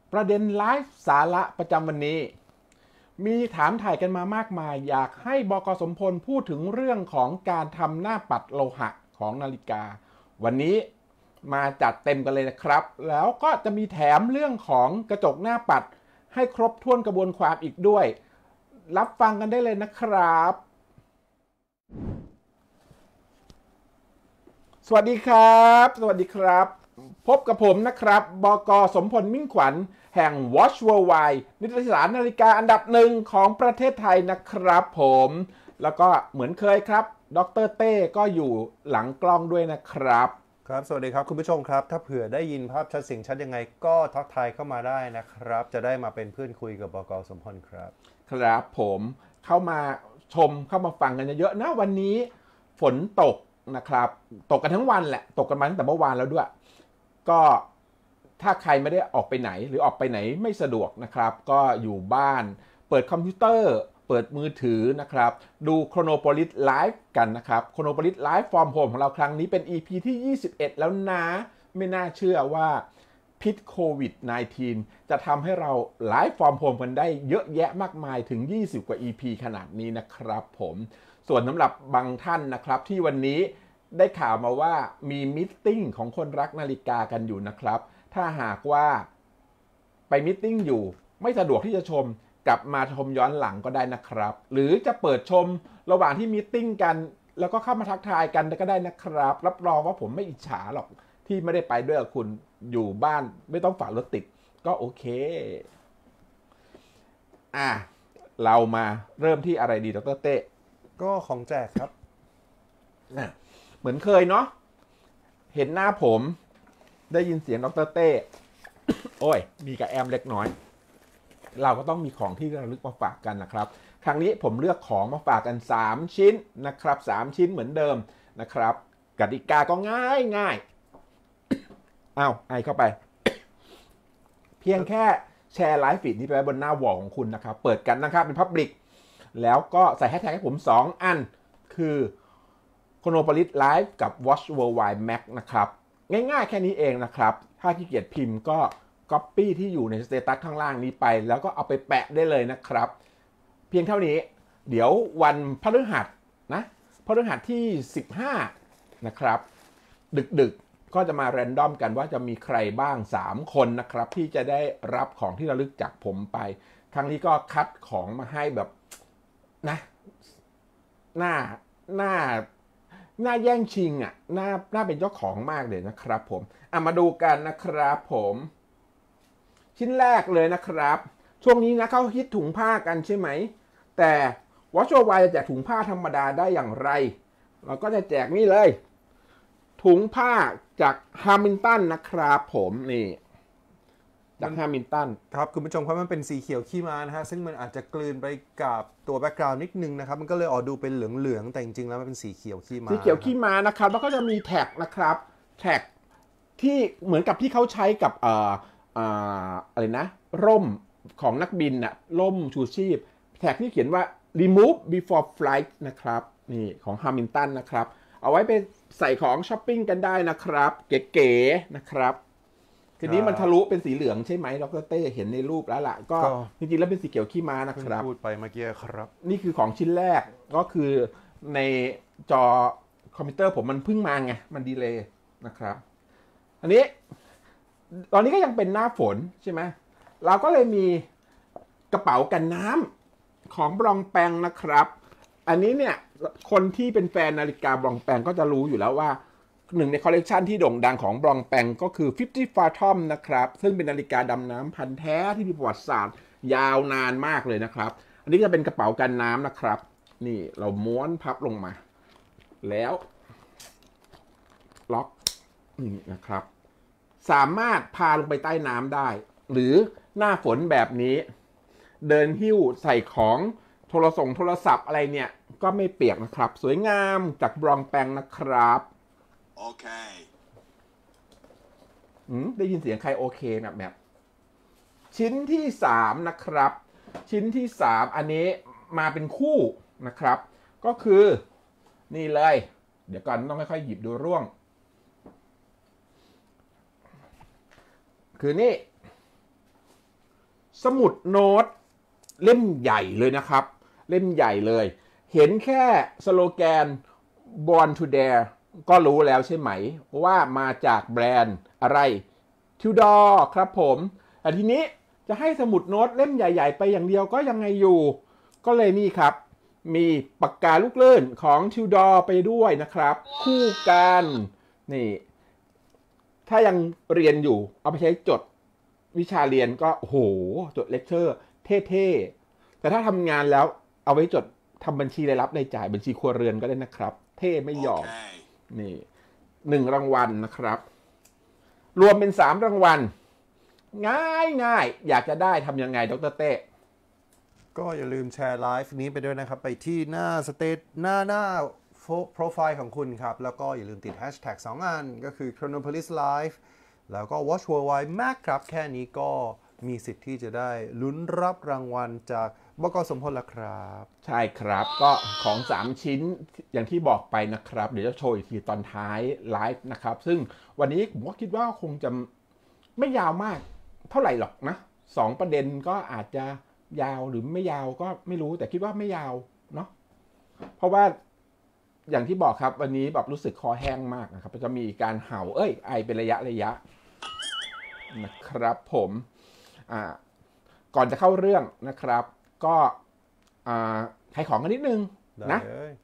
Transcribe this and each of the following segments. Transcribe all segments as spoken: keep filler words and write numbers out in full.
ประเด็นไลฟ์สาระประจำวันนี้มีถามถ่ายกันมามากมายอยากให้บก.สมพลพูดถึงเรื่องของการทำหน้าปัดโลหะของนาฬิกาวันนี้มาจัดเต็มกันเลยนะครับแล้วก็จะมีแถมเรื่องของกระจกหน้าปัดให้ครบถ้วนกระบวนความอีกด้วยรับฟังกันได้เลยนะครับสวัสดีครับสวัสดีครับพบกับผมนะครับบก.สมพลมิ่งขวัญแห่ง Watch Worldwide นิตยสารนาฬิกาอันดับหนึ่งของประเทศไทยนะครับผมแล้วก็เหมือนเคยครับดร.เต้ก็อยู่หลังกล้องด้วยนะครับครับสวัสดีครับคุณผู้ชมครับถ้าเผื่อได้ยินภาพชัดเสียงชัดยังไงก็ทักทายเข้ามาได้นะครับจะได้มาเป็นเพื่อนคุยกับบก.สมพลครับครับผมเข้ามาชมเข้ามาฟังกันเยอะๆนะวันนี้ฝนตกนะครับตกกันทั้งวันแหละตกกันมาตั้งแต่เมื่อวานแล้วด้วยก็ถ้าใครไม่ได้ออกไปไหนหรือออกไปไหนไม่สะดวกนะครับก็อยู่บ้านเปิดคอมพิวเตอร์เปิดมือถือนะครับดู Chronopolis Live กันนะครับ Chronopolis Live from Home ของเราครั้งนี้เป็น อี พี ที่ยี่สิบเอ็ดแล้วนะไม่น่าเชื่อว่าพิษโควิด สิบเก้า จะทำให้เรา Live from Home กันได้เยอะแยะมากมายถึงยี่สิบกว่า อี พี ขนาดนี้นะครับผมส่วนสำหรับบางท่านนะครับที่วันนี้ได้ข่าวมาว่ามีมิทติ้งของคนรักนาฬิกากันอยู่นะครับถ้าหากว่าไปมิทติ้งอยู่ไม่สะดวกที่จะชมกลับมาชมย้อนหลังก็ได้นะครับหรือจะเปิดชมระหว่างที่มิทติ้งกันแล้วก็เข้ามาทักทายกันก็ได้นะครับรับรองว่าผมไม่อิจฉาหรอกที่ไม่ได้ไปด้วยกับคุณอยู่บ้านไม่ต้องฝ่ารถติดก็โอเคอ่ะเรามาเริ่มที่อะไรดีดร.เต้ก็ของแจกครับเหมือนเคยเนาะเห็นหน้าผมได้ยินเสียงดร.เต้โอ้ยมีกระแอมเล็กน้อยเราก็ต้องมีของที่ระลึกมาฝากกันนะครับครั้งนี้ผมเลือกของมาฝากกันสามชิ้นนะครับสามชิ้นเหมือนเดิมนะครับกติกาก็ง่ายง่ายอ้าวไอเข้าไปเพียงแค่แชร์ไลฟ์ฟีดนี้ไปไว้บนหน้าวอลของคุณนะครับเปิดกันนะครับเป็น Public แล้วก็ใส่แฮชแท็กให้ผมสองอันคือ Chronopolis Live กับ Watch Worldwide Max นะครับง่ายๆแค่นี้เองนะครับถ้าขี้เกียจพิมพ์ก็ Copy ที่อยู่ในสเตตัสข้างล่างนี้ไปแล้วก็เอาไปแปะได้เลยนะครับเพียงเท่านี้เดี๋ยววันพฤหัสนะพฤหัสที่สิบห้านะครับดึกๆก็จะมาแรนดอมกันว่าจะมีใครบ้างสามคนนะครับที่จะได้รับของที่ระลึกจากผมไปครั้งนี้ก็คัดของมาให้แบบนะหน้าหน้าหน้าแย่งชิงอ่ะหน้าหน้าเป็นเจ้าของมากเลยนะครับผมอ่ะมาดูกันนะครับผมชิ้นแรกเลยนะครับช่วงนี้นะเขาฮิตถุงผ้ากันใช่ไหมแต่ Watch Worldwide จะแจกถุงผ้าธรรมดาได้อย่างไรเราก็จะแจกนี่เลยถุงผ้าจากฮามิลตันนะครับผมนี่จากฮามิลตันครับคุณผู้ชมครับมันเป็นสีเขียวขี้ม้านะฮะซึ่งมันอาจจะกลืนไปกับตัวแบ็กกราวด์นิดนึงนะครับมันก็เลยออกดูเป็นเหลืองๆแต่จริงๆแล้วมันเป็นสีเขียวขี้ม้าสีเขียวขี้ม้านะครับแล้วก็จะมีแท็กนะครับแท็กที่เหมือนกับที่เขาใช้กับเอ่อเอ่ออะไรนะร่มของนักบินน่ะร่มชูชีพแท็กที่เขียนว่า remove before flight นะครับนี่ของฮามิลตันนะครับเอาไว้ไปใส่ของช้อปปิ้งกันได้นะครับเก๋ๆนะครับทีนี้มันทะลุเป็นสีเหลืองใช่ไหมดร.เต้เห็นในรูปแล้วล่ะก็จริงๆแล้วเป็นสีเขียวขี้ม้านะครับพูดไปเมื่อกี้ครับนี่คือของชิ้นแรกก็คือในจอคอมพิวเตอร์ผมมันเพิ่งมาไงมันดีเลย์นะครับอันนี้ตอนนี้ก็ยังเป็นหน้าฝนใช่ไหมเราก็เลยมีกระเป๋ากันน้ำของบลองแปงนะครับอันนี้เนี่ยคนที่เป็นแฟนนาฬิกาบลองแปงก็จะรู้อยู่แล้วว่าหนึ่งในคอลเลกชันที่โด่งดังของบลองแปงก็คือห้าสิบ Fathom นะครับซึ่งเป็นนาฬิกาดำน้ำพันธุ์แท้ที่มีประวัติศาสตร์ยาวนานมากเลยนะครับอันนี้จะเป็นกระเป๋ากันน้ำนะครับนี่เราม้วนพับลงมาแล้วล็อกนี่นะครับสามารถพาลงไปใต้น้ำได้หรือหน้าฝนแบบนี้เดินหิ้วใส่ของโทรศัพท์โทรศัพท์อะไรเนี่ยก็ไม่เปียกนะครับสวยงามจากบลองแปงนะครับโอเคอืมได้ยินเสียงใครโอเคแบบแบบชิ้นที่สามนะครับชิ้นที่สามอันนี้มาเป็นคู่นะครับก็คือนี่เลยเดี๋ยวก่อนต้องค่อยๆหยิบดูร่วงคือนี่สมุดโน้ตเล่มใหญ่เลยนะครับเล่มใหญ่เลยเห็นแค่สโลแกน Born to Dare ก็รู้แล้วใช่ไหมว่ามาจากแบรนด์อะไร Tudor ครับผมแต่ทีนี้จะให้สมุดโน้ตเล่มใหญ่ๆไปอย่างเดียวก็ยังไงอยู่ก็เลยนี่ครับมีปากกาลูกเลื่อนของ Tudor ไปด้วยนะครับคู่กันนี่ถ้ายังเรียนอยู่เอาไปใช้จดวิชาเรียนก็โอ้โหจดเลคเชอร์เท่ๆแต่ถ้าทำงานแล้วเอาไว้จดทำบัญชีรายรับรายจ่ายบัญชีครัวเรือนก็ได้นะครับเท่ไม่ยอม okay. นี่หนึ่งรางวัลนะครับรวมเป็นสามรางวัลง่ายง่ายอยากจะได้ทำยังไงดร.เต้ก็อย่าลืมแชร์ไลฟ์นี้ไปด้วยนะครับไปที่หน้าสเตตหน้าหน้าโปรไฟล์ของคุณครับแล้วก็อย่าลืมติดแฮชแท็กสองอันก็คือ Chronopolis Live แล้วก็ Watch Worldwide Mac ครับแค่นี้ก็มีสิทธิ์ที่จะได้ลุ้นรับรางวัลจากบก.สมพลแล้วครับใช่ครับก็ของสามชิ้นอย่างที่บอกไปนะครับเดี๋ยวจะโชว์อีกทีตอนท้ายไลฟ์นะครับซึ่งวันนี้ผมก็คิดว่าคงจะไม่ยาวมากเท่าไหร่หรอกนะสองประเด็นก็อาจจะยาวหรือไม่ยาวก็ไม่รู้แต่คิดว่าไม่ยาวเนาะเพราะว่าอย่างที่บอกครับวันนี้แบบรู้สึกคอแห้งมากนะครับจะมีการเห่าเอ้ยไอเป็นระยะระยะนะครับผมอ่าก่อนจะเข้าเรื่องนะครับก็อ่าขายของกันนิดนึงนะ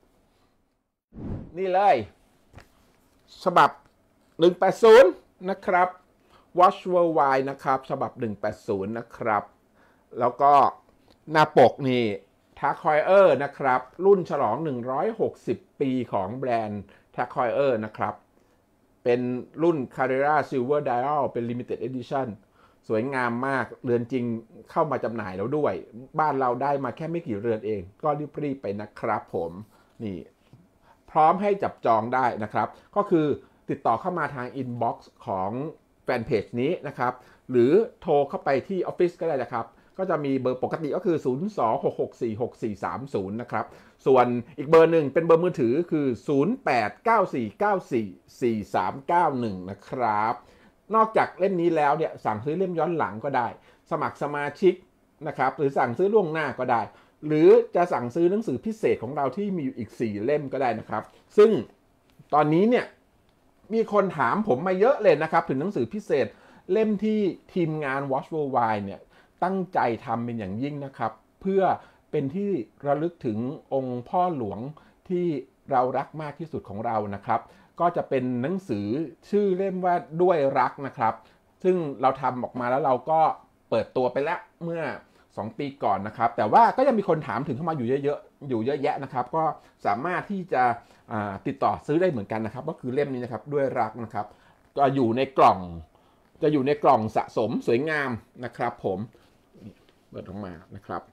นี่เลยฉบับหนึ่งแปดศูนย์นะครับ Watch Worldwide นะครับฉบับหนึ่งแปดศูนย์นะครับแล้วก็หน้าปกนี่Tag Heuer นะครับรุ่นฉลองหนึ่งร้อยหกสิบปีของแบรนด์ Tag Heuer นะครับเป็นรุ่น Carrera Silver Dial เป็น Limited Edition สวยงามมากเรือนจริงเข้ามาจำหน่ายแล้วด้วยบ้านเราได้มาแค่ไม่กี่เรือนเองก็รีบๆไปนะครับผมนี่พร้อมให้จับจองได้นะครับก็คือติดต่อเข้ามาทาง inbox ของแฟนเพจนี้นะครับหรือโทรเข้าไปที่ออฟฟิศก็ได้นะครับก็จะมีเบอร์ปกติก็คือศูนย์ สอง หก หก สี่ หก สี่ สาม ศูนย์นะครับส่วนอีกเบอร์หนึ่งเป็นเบอร์มือถือคือศูนย์ แปด เก้า สี่ เก้า สี่ สี่ สาม เก้า หนึ่งนะครับนอกจากเล่มนี้แล้วเนี่ยสั่งซื้อเล่มย้อนหลังก็ได้สมัครสมาชิกนะครับหรือสั่งซื้อล่วงหน้าก็ได้หรือจะสั่งซื้อหนังสือพิเศษของเราที่มีอยู่อีกสี่เล่มก็ได้นะครับซึ่งตอนนี้เนี่ยมีคนถามผมมาเยอะเลยนะครับถึงหนังสือพิเศษเล่มที่ทีมงาน Watch Worldwide เนี่ยตั้งใจทำเป็นอย่างยิ่งนะครับเพื่อเป็นที่ระลึกถึงองค์พ่อหลวงที่เรารักมากที่สุดของเรานะครับก็จะเป็นหนังสือชื่อเล่มว่าด้วยรักนะครับซึ่งเราทำออกมาแล้วเราก็เปิดตัวไปแล้วเมื่อสองปีก่อนนะครับแต่ว่าก็ยังมีคนถามถึงเข้ามาอยู่เยอะๆอยู่เยอะแยะนะครับก็สามารถที่จะติดต่อซื้อได้เหมือนกันนะครับก็คือเล่มนี้นะครับด้วยรักนะครับก็อยู่ในกล่องจะอยู่ในกล่องสะสมสวยงามนะครับผมเปิดออกมานะครับ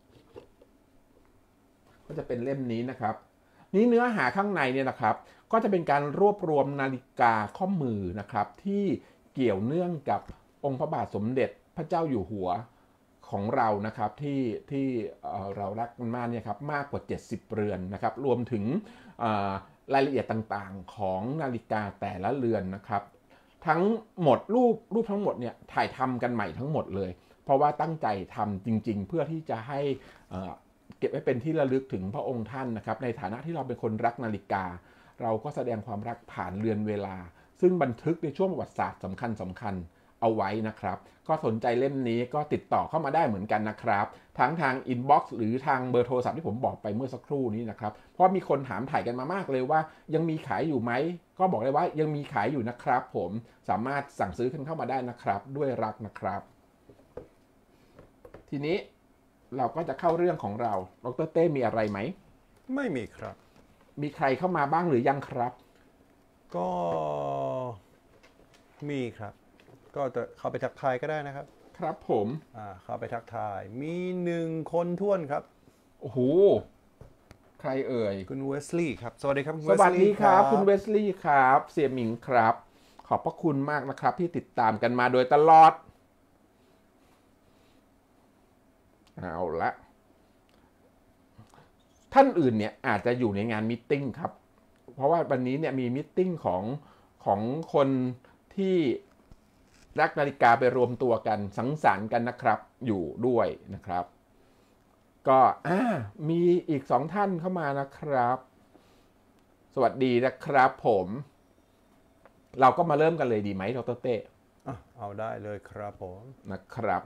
ก็จะเป็นเล่มนี้นะครับนี้เนื้อหาข้างในเนี่ยนะครับก็จะเป็นการรวบรวมนาฬิกาข้อมือนะครับที่เกี่ยวเนื่องกับองค์พระบาทสมเด็จพระเจ้าอยู่หัวของเรานะครับที่ที่เรารักมันมากเนี่ยครับมากกว่าเจ็ดสิบเรือนนะครับรวมถึงรายละเอียดต่างๆของนาฬิกาแต่ละเรือนนะครับทั้งหมดรูปรูปทั้งหมดเนี่ยถ่ายทำกันใหม่ทั้งหมดเลยเพราะว่าตั้งใจทำจริงๆเพื่อที่จะให้เก็บไว้เป็นที่ระลึกถึงพระองค์ท่านนะครับในฐานะที่เราเป็นคนรักนาฬิกาเราก็แสดงความรักผ่านเรือนเวลาซึ่งบันทึกในช่วงประวัติศาสตร์สำคัญสำคัญเอาไว้นะครับก็สนใจเล่มนี้ก็ติดต่อเข้ามาได้เหมือนกันนะครับทั้งทางอินบ็อกซ์หรือทางเบอร์โทรศัพท์ที่ผมบอกไปเมื่อสักครู่นี้นะครับเพราะมีคนถามถ่ายกันมามากเลยว่ายังมีขายอยู่ไหมก็บอกเลยว่ายังมีขายอยู่นะครับผมสามารถสั่งซื้อกันเข้ามาได้นะครับด้วยรักนะครับทีนี้เราก็จะเข้าเรื่องของเราดร.เต้มีอะไรไหมไม่มีครับมีใครเข้ามาบ้างหรือยังครับก็มีครับก็จะเข้าไปทักทายก็ได้นะครับครับผมอ่าเข้าไปทักทายมีหนึ่งคนท้วนครับโอ้โหใครเอ่ยคุณเวสลีย์ครับสวัสดีครับสวัสดีครับคุณเวสลีย์ครับเสี่ยหมิงครับขอบพระคุณมากนะครับที่ติดตามกันมาโดยตลอดเอาละท่านอื่นเนี่ยอาจจะอยู่ในงานมีตติ้งครับเพราะว่าวันนี้เนี่ยมีมีตติ้งของของคนที่รักนาฬิกาไปรวมตัวกันสังสรรค์กันนะครับอยู่ด้วยนะครับก็อ่ามีอีกสองท่านเข้ามานะครับสวัสดีนะครับผมเราก็มาเริ่มกันเลยดีไหมดร.เต้อ่ะเอาได้เลยครับผมนะครับ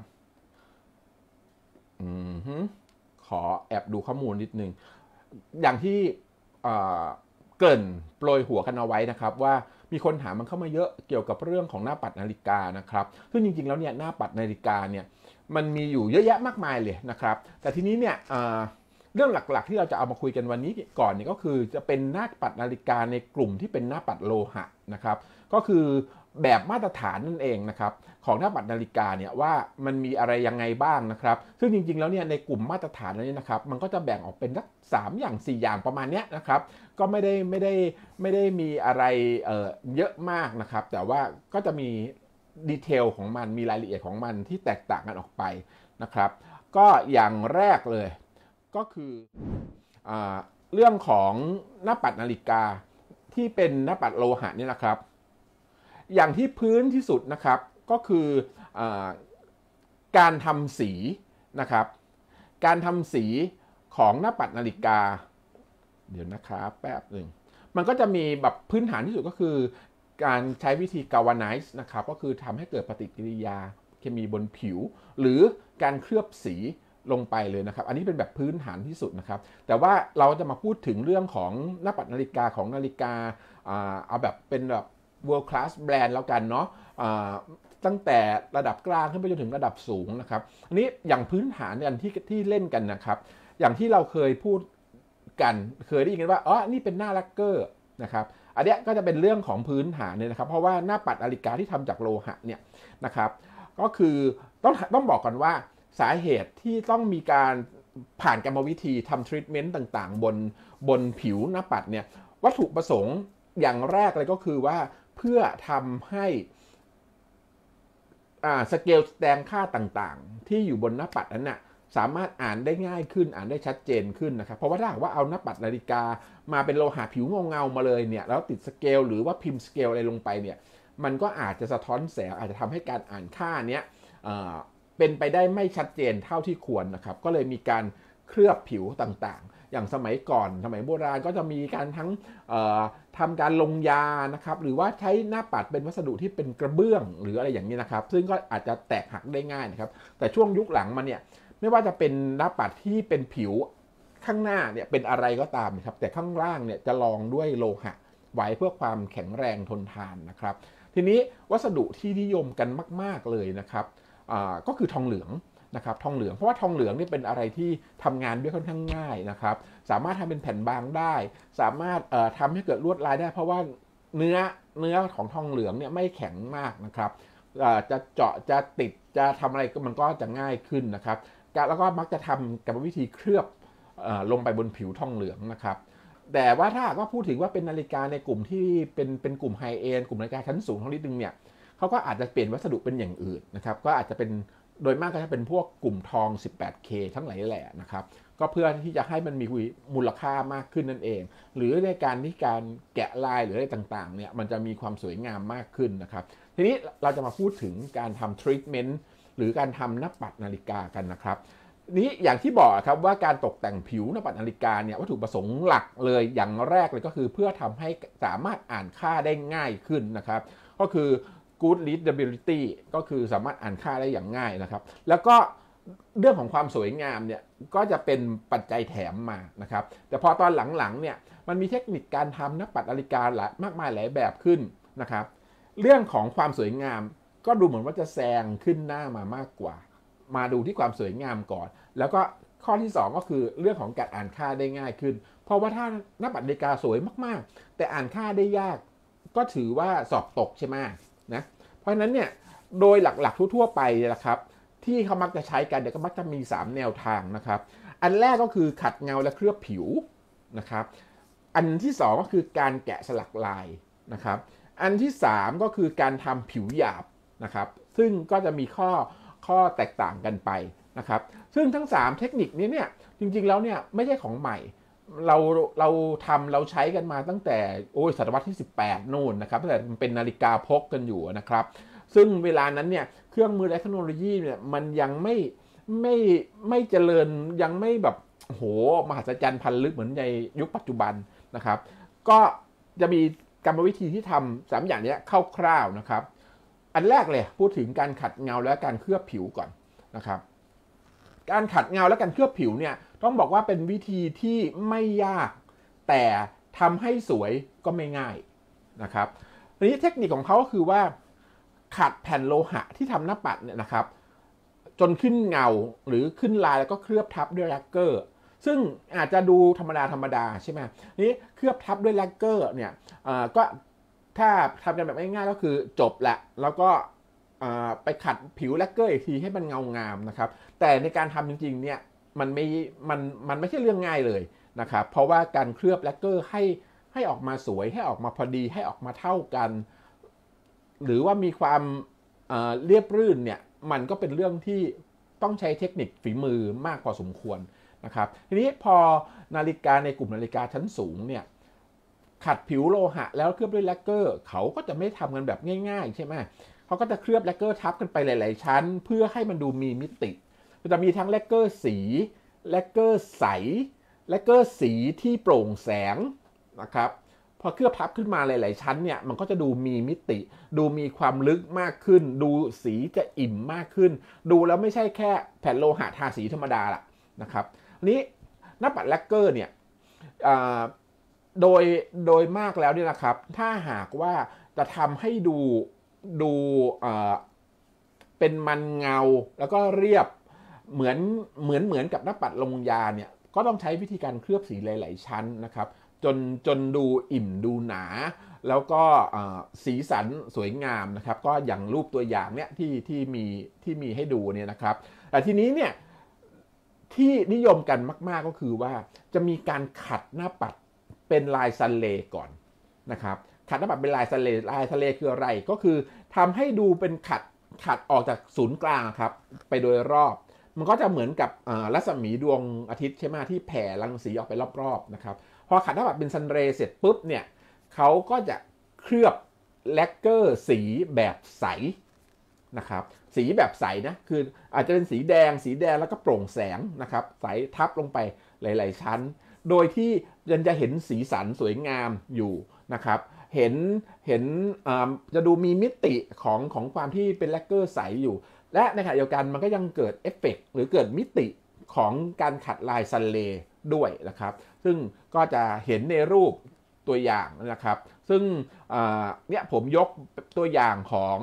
อืมฮึขอแอบดูข้อมูลนิดนึงอย่างที่เกริ่นโปรยหัวกันเอาไว้นะครับว่ามีคนถามมันเข้ามาเยอะเกี่ยวกับเรื่องของหน้าปัดนาฬิกานะครับซึ่งจริงๆแล้วเนี่ยหน้าปัดนาฬิกาเนี่ยมันมีอยู่เยอะแยะมากมายเลยนะครับแต่ทีนี้เนี่ยเรื่องหลักๆที่เราจะเอามาคุยกันวันนี้ก่อนเนี่ยก็คือจะเป็นหน้าปัดนาฬิกาในกลุ่มที่เป็นหน้าปัดโลหะนะครับก็คือแบบมาตรฐานนั่นเองนะครับของหน้าปัดนาฬิกาเนี่ยว่ามันมีอะไรยังไงบ้างนะครับซึ่งจริงๆแล้วเนี่ยในกลุ่มมาตรฐานนี้นะครับมันก็จะแบ่งออกเป็นสักสามอย่างสี่อย่างประมาณนี้นะครับก็ไม่ได้ไม่ได้ไม่ได้มีอะไรเอ่อเยอะมากนะครับแต่ว่าก็จะมีดีเทลของมันมีรายละเอียดของมันที่แตกต่างกันออกไปนะครับก็อย่างแรกเลยก็คืออ่าเรื่องของหน้าปัดนาฬิกาที่เป็นหน้าปัดโลหะนี่นะครับอย่างที่พื้นที่สุดนะครับก็คืออการทำสีนะครับการทำสีของหน้าปัดนาฬิกาเดี๋ยวนะครับแป๊บหนึ่งมันก็จะมีแบบพื้นฐานที่สุดก็คือการใช้วิธี galvanize นะครับก็คือทำให้เกิดปฏิกิริยาเคมีบนผิวหรือการเคลือบสีลงไปเลยนะครับอันนี้เป็นแบบพื้นฐานที่สุดนะครับแต่ว่าเราจะมาพูดถึงเรื่องของหน้าปัดนาฬิกาของนาฬิกาเอาแบบเป็นแบบ world class brand แล้วกันเนาะตั้งแต่ระดับกลางขึ้นไปจนถึงระดับสูงนะครับอันนี้อย่างพื้นฐานเนี่ยที่ที่เล่นกันนะครับอย่างที่เราเคยพูดกันเคยได้ยินกันว่าอ๋อนี่เป็นหน้าลักเกอร์นะครับอันนี้ก็จะเป็นเรื่องของพื้นฐานเนี่ยนะครับเพราะว่าหน้าปัดนาฬิกาที่ทำจากโลหะเนี่ยนะครับก็คือต้องต้องบอกก่อนว่าสาเหตุที่ต้องมีการผ่านกรรมวิธีทำทรีทเมนต์ต่างๆบนบนผิวหน้าปัดเนี่ยวัตถุประสงค์อย่างแรกเลยก็คือว่าเพื่อทำให้สเกลแสดงค่าต่างๆที่อยู่บนหน้าปัดนั้นน่ะสามารถอ่านได้ง่ายขึ้นอ่านได้ชัดเจนขึ้นนะครับเพราะว่าถ้าหากว่าเอาหน้าปัดนาฬิกามาเป็นโลหะผิวเงาๆมาเลยเนี่ยแล้วติดสเกลหรือว่าพิมพ์สเกลอะไรลงไปเนี่ยมันก็อาจจะสะท้อนแสงอาจจะทำให้การอ่านค่าเนี้ยเป็นไปได้ไม่ชัดเจนเท่าที่ควรนะครับก็เลยมีการเคลือบผิวต่างๆอย่างสมัยก่อนสมัยโบราณก็จะมีการทั้งทำการลงยานะครับหรือว่าใช้หน้าปัดเป็นวัสดุที่เป็นกระเบื้องหรืออะไรอย่างนี้นะครับซึ่งก็อาจจะแตกหักได้ง่ายนะครับแต่ช่วงยุคหลังมาเนี่ยไม่ว่าจะเป็นหน้าปัดที่เป็นผิวข้างหน้าเนี่ยเป็นอะไรก็ตามนะครับแต่ข้างล่างเนี่ยจะรองด้วยโลหะไว้เพื่อความแข็งแรงทนทานนะครับทีนี้วัสดุที่นิยมกันมากๆเลยนะครับก็คือทองเหลืองนะครับทองเหลืองเพราะว่าทองเหลืองนี่เป็นอะไรที่ทำงานด้วยค่อนข้างง่ายนะครับสามารถทำเป็นแผ่นบางได้สามารถทำให้เกิดลวดลายได้เพราะว่าเนื้อเนื้อของทองเหลืองเนี่ยไม่แข็งมากนะครับจะเจาะจะติดจะทำอะไรมันก็จะง่ายขึ้นนะครับแล้วก็มักจะทำกรรมวิธีเคลือบลงไปบนผิวทองเหลืองนะครับแต่ว่าถ้าก็พูดถึงว่าเป็นนาฬิกาในกลุ่มที่เป็นเป็นกลุ่มไฮเอนด์กลุ่มนาฬิกาชั้นสูงทั้งนิดนึงเนี่ยเขาก็อาจจะเปลี่ยนวัสดุเป็นอย่างอื่นนะครับก็อาจจะเป็นโดยมากก็จะเป็นพวกกลุ่มทอง สิบแปดเค ทั้งหลายแหละนะครับก็เพื่อที่จะให้มันมีมูลค่ามากขึ้นนั่นเองหรือในการที่การแกะลายหรืออะไรต่างๆเนี่ยมันจะมีความสวยงามมากขึ้นนะครับทีนี้เราจะมาพูดถึงการทำทรีทเมนต์หรือการทำหน้าปัดนาฬิกากันนะครับนี้อย่างที่บอกครับว่าการตกแต่งผิวหน้าปัดนาฬิกาเนี่ยวัตถุประสงค์หลักเลยอย่างแรกเลยก็คือเพื่อทำให้สามารถอ่านค่าได้ง่ายขึ้นนะครับก็คือgood readability ก็คือสามารถอ่านค่าได้อย่างง่ายนะครับแล้วก็เรื่องของความสวยงามเนี่ยก็จะเป็นปัจจัยแถมมานะครับแต่พอตอนหลังๆเนี่ยมันมีเทคนิคการทำหน้าปัดนาฬิกาหลายมากมายหลายแบบขึ้นนะครับเรื่องของความสวยงามก็ดูเหมือนว่าจะแซงขึ้นหน้ามามากกว่ามาดูที่ความสวยงามก่อนแล้วก็ข้อที่สองก็คือเรื่องของการอ่านค่าได้ง่ายขึ้นเพราะว่าถ้าหน้าปัดนาฬิกาสวยมากๆแต่อ่านค่าได้ยากก็ถือว่าสอบตกใช่ไหมนะเพราะฉะนั้นเนี่ยโดยหลักๆทั่วๆไปนะครับที่เขามักจะใช้กันเดี๋ยวก็มักจะมีสามแนวทางนะครับอันแรกก็คือขัดเงาและเคลือบผิวนะครับอันที่สองก็คือการแกะสลักลายนะครับอันที่สามก็คือการทำผิวหยาบนะครับซึ่งก็จะมีข้อข้อแตกต่างกันไปนะครับซึ่งทั้งสามเทคนิคนี้เนี่ยจริงๆแล้วเนี่ยไม่ใช่ของใหม่เราเราทำเราใช้กันมาตั้งแต่โอ้ยศตวรรษที่สิบแปดนู่นนะครับตั้งแต่เป็นนาฬิกาพกกันอยู่นะครับซึ่งเวลานั้นเนี่ยเครื่องมือและเทคโนโลยีเนี่ยมันยังไม่ไม่ไม่เจริญยังไม่แบบโหมหัศจรรย์พันลึกเหมือนในยุคปัจจุบันนะครับก็จะมีกรรมวิธีที่ทำสามอย่างนี้คร่าวๆนะครับอันแรกเลยพูดถึงการขัดเงาและการเคลือบผิวก่อนนะครับการขัดเงาและการเคลือบผิวเนี่ยต้องบอกว่าเป็นวิธีที่ไม่ยากแต่ทำให้สวยก็ไม่ง่ายนะครับทีนี้เทคนิคของเขาก็คือว่าขัดแผ่นโลหะที่ทำหน้าปัดเนี่ยนะครับจนขึ้นเงาหรือขึ้นลายแล้วก็เคลือบทับด้วยแลกเกอร์ซึ่งอาจจะดูธรรมดาธรรมดาใช่ไหมนี้เคลือบทับด้วยแลกเกอร์เนี่ยก็ถ้าทำกันแบบง่ายๆก็คือจบแหละแล้วก็ไปขัดผิวแลกเกอร์อีกทีให้มันเงางามนะครับแต่ในการทำจริงๆเนี่ยมันไม่มันมันไม่ใช่เรื่องง่ายเลยนะครับเพราะว่าการเคลือบแลกเกอร์ให้ให้ออกมาสวยให้ออกมาพอดีให้ออกมาเท่ากันหรือว่ามีความเรียบรื่นเนี่ยมันก็เป็นเรื่องที่ต้องใช้เทคนิคฝีมือมากพอสมควรนะครับทีนี้พอนาฬิกาในกลุ่มนาฬิกาชั้นสูงเนี่ยขัดผิวโลหะแล้วเคลือบด้วยแลกเกอร์เขาก็จะไม่ทำกันแบบง่ายๆใช่ไหมเขาก็จะเคลือบแลกเกอร์ทับกันไปหลายๆชั้นเพื่อให้มันดูมีมิติจะมีทั้งแลกเกอร์สีแลกเกอร์ใสแลกเกอร์สีที่โปร่งแสงนะครับพอเคลือบทับขึ้นมาหลายๆชั้นเนี่ยมันก็จะดูมีมิติดูมีความลึกมากขึ้นดูสีจะอิ่มมากขึ้นดูแล้วไม่ใช่แค่แผ่นโลหะทาสีธรรมดาละนะครับนี้หน้าปัดแลกเกอร์เนี่ยโดยโดยมากแล้วเนี่ยนะครับถ้าหากว่าจะทำให้ดูดูเป็นมันเงาแล้วก็เรียบเหมือนเหมือนเหมือนกับหน้าปัดลงยาเนี่ยก็ต้องใช้วิธีการเคลือบสีหลายๆชั้นนะครับจนจนดูอิ่มดูหนาแล้วก็สีสันสวยงามนะครับก็อย่างรูปตัวอย่างเนี่ยที่ที่มีที่มีให้ดูเนี่ยนะครับแต่ทีนี้เนี่ยที่นิยมกันมากๆก็คือว่าจะมีการขัดหน้าปัดเป็นลายซันเลก่อนนะครับขัดหน้าปัดเป็นลายซันเลลายซันเลคืออะไรก็คือทำให้ดูเป็นขัดขัดออกจากศูนย์กลางครับไปโดยรอบมันก็จะเหมือนกับรัศมีดวงอาทิตย์ใช่ไหมที่แผ่รังสีออกไปรอบๆนะครับพอขัดหน้าปัดเป็นซันเรย์เสร็จปุ๊บเนี่ยเขาก็จะเคลือบแลกเกอร์สีแบบใสนะครับสีแบบใสนะคืออาจจะเป็นสีแดงสีแดงแล้วก็โปร่งแสงนะครับใสทับลงไปหลายๆชั้นโดยที่ยังจะเห็นสีสันสวยงามอยู่นะครับเห็นเห็นจะดูมีมิติของของความที่เป็นแลกเกอร์ใสอยู่และในขณะเดียวกันมันก็ยังเกิดเอฟเฟกต์หรือเกิดมิติของการขัดลายซันเลด้วยนะครับซึ่งก็จะเห็นในรูปตัวอย่างนะครับซึ่งเนี่ยผมยกตัวอย่างของ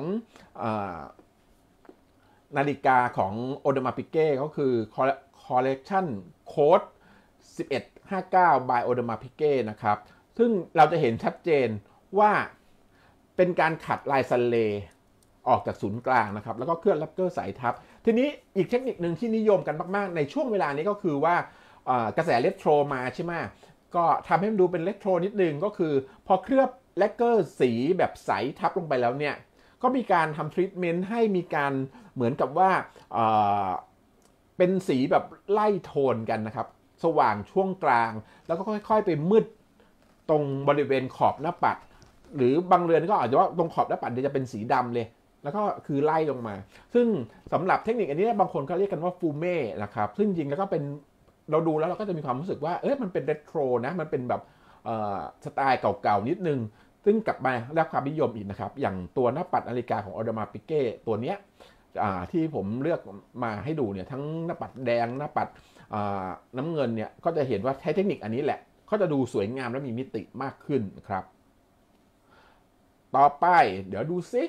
นาฬิกาของโอเดมาปิเก้ก็คือ Collection Code สิบเอ็ดห้าเก้า by โอเดมาปิเก้นะครับซึ่งเราจะเห็นชัดเจนว่าเป็นการขัดลายซันเลออกจากศูนย์กลางนะครับแล้วก็เคลือบแลกเกอร์ใสทับทีนี้อีกเทคนิคหนึ่งที่นิยมกันมากๆในช่วงเวลานี้ก็คือว่ากระแสเรโทรมาใช่ไหมก็ทำให้มันดูเป็นเรโทรนิดนึงก็คือพอเคลือบแลกเกอร์สีแบบใสทับลงไปแล้วเนี่ยก็มีการทำทรีทเมนต์ให้มีการเหมือนกับว่าเป็นสีแบบไล่โทนกันนะครับสว่างช่วงกลางแล้วก็ค่อยๆไปมืดตรงบริเวณขอบหน้าปัดหรือบางเรือนก็อาจจะว่าตรงขอบหน้าปัดจะเป็นสีดำเลยแล้วก็คือไล่ลงมาซึ่งสำหรับเทคนิคอันนี้บางคนก็เรียกกันว่าฟูเม่นะครับซึ่งจริงแล้วก็เป็นเราดูแล้วเราก็จะมีความรู้สึกว่าเอ้ยมันเป็นเรโทรนะมันเป็นแบบสไตล์เก่าๆนิดนึงซึ่งกลับมาได้รับความนิยมอีกนะครับอย่างตัวหน้าปัดนาฬิกาของออเดมาปิเก้ตัวเนี้ยที่ผมเลือกมาให้ดูเนี่ยทั้งหน้าปัดแดงหน้าปัดน้ำเงินเนี่ยก็จะเห็นว่าใช้เทคนิคอันนี้แหละก็จะดูสวยงามและมีมิติมากขึ้นครับต่อไปเดี๋ยวดูซิ